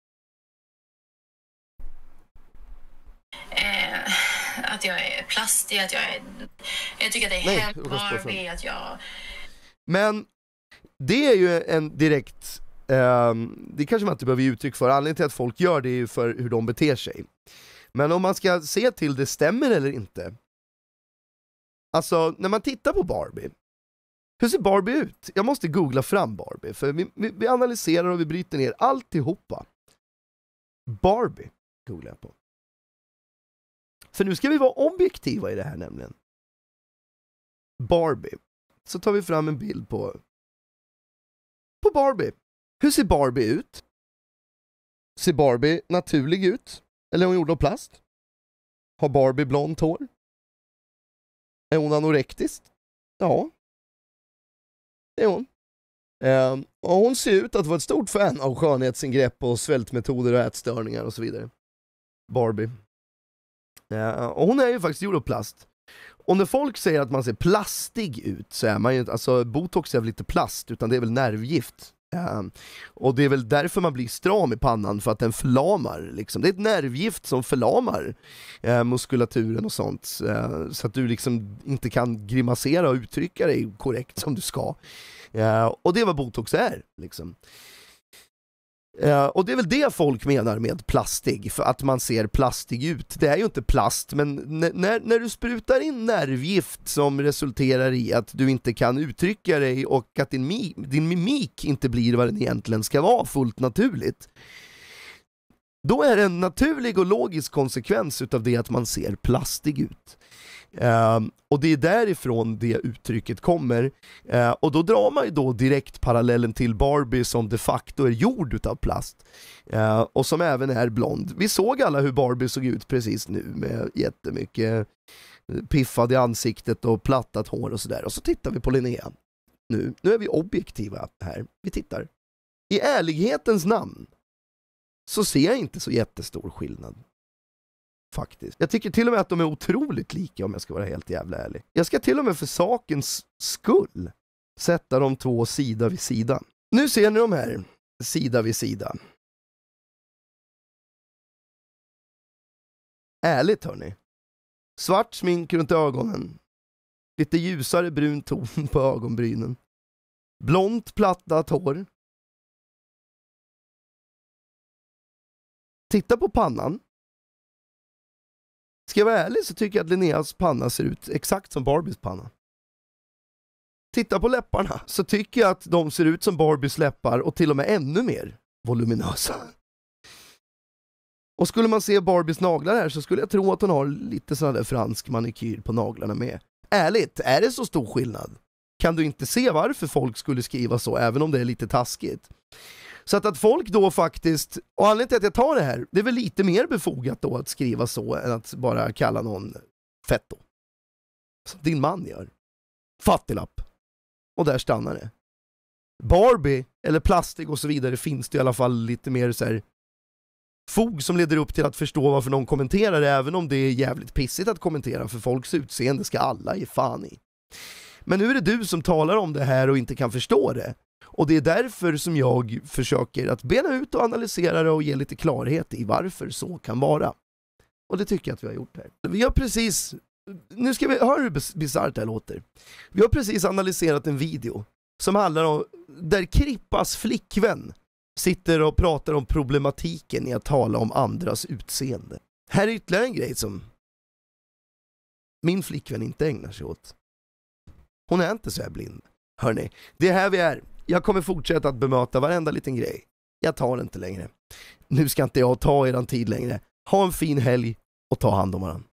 Att jag är plastig, att jag tycker att det är hemarbete, att jag... Men det är ju en direkt... det kanske man inte behöver ge uttryck för. Anledningen till att folk gör det är ju för hur de beter sig. Men om man ska se till det stämmer eller inte. Alltså, när man tittar på Barbie, hur ser Barbie ut? Jag måste googla fram Barbie, för vi analyserar och vi bryter ner alltihopa. Barbie googlar jag på. För nu ska vi vara objektiva i det här nämligen. Barbie. Så tar vi fram en bild på Barbie. Hur ser Barbie ut? Ser Barbie naturlig ut? Eller är hon gjord av plast? Har Barbie blont hår? Är hon anorektisk? Ja. Det är hon. Och hon ser ut att vara ett stort fan av skönhetsingrepp och svältmetoder och ätstörningar och så vidare. Barbie. Och hon är ju faktiskt gjord av plast. Och när folk säger att man ser plastig ut så är man ju, alltså botox är väl lite plast, utan det är väl nervgift. Och det är väl därför man blir stram i pannan, för att den förlamar liksom. Det är ett nervgift som förlamar muskulaturen och sånt, så att du liksom inte kan grimasera och uttrycka dig korrekt som du ska. Och det är vad botox är liksom. Och det är väl det folk menar med plastig, för att man ser plastig ut. Det är ju inte plast, men när du sprutar in nervgift som resulterar i att du inte kan uttrycka dig och att din mimik inte blir vad den egentligen ska vara fullt naturligt, då är det en naturlig och logisk konsekvens utav det att man ser plastig ut. Och det är därifrån det uttrycket kommer, och då drar man ju då direkt parallellen till Barbie, som de facto är gjord utav plast, och som även är blond. Vi såg alla hur Barbie såg ut precis nu, med jättemycket piffad i ansiktet och plattat hår och sådär. Och så tittar vi på Linnea. Nu är vi objektiva här. Vi tittar. I ärlighetens namn så ser jag inte så jättestor skillnad. Faktiskt. Jag tycker till och med att de är otroligt lika, om jag ska vara helt jävla ärlig. Jag ska till och med för sakens skull sätta de två sida vid sida. Nu ser ni de här sida vid sida. Ärligt hörni. Svart smink runt ögonen. Lite ljusare brun ton på ögonbrynen. Blont plattat hår. Titta på pannan. Ska jag vara ärlig så tycker jag att Linneas panna ser ut exakt som Barbies panna. Titta på läpparna så tycker jag att de ser ut som Barbies läppar, och till och med ännu mer voluminösa. Och skulle man se Barbies naglar här så skulle jag tro att hon har lite sån där fransk manikyr på naglarna med. Ärligt, är det så stor skillnad? Kan du inte se varför folk skulle skriva så, även om det är lite taskigt? Så att folk då faktiskt, och anledningen till att jag tar det här, det är väl lite mer befogat då att skriva så än att bara kalla någon fetto. Som din man gör. Fattiglapp. Och där stannar det. Barbie, eller plastik och så vidare, finns det i alla fall lite mer så här fog som leder upp till att förstå varför någon kommenterar det, även om det är jävligt pissigt att kommentera, för folks utseende ska alla ge fan i. Men nu är det du som talar om det här och inte kan förstå det. Och det är därför som jag försöker att bena ut och analysera det och ge lite klarhet i varför så kan vara. Och det tycker jag att vi har gjort här. Vi har precis, nu ska vi höra hur bisarrt det här låter. Vi har precis analyserat en video som handlar om där Krippas flickvän sitter och pratar om problematiken i att tala om andras utseende. Här är ytterligare en grej som min flickvän inte ägnar sig åt. Hon är inte så här blind. Hörrni, det är här vi är. Jag kommer fortsätta att bemöta varenda liten grej. Jag tar inte längre. Nu ska inte jag ta eran tid längre. Ha en fin helg och ta hand om varandra.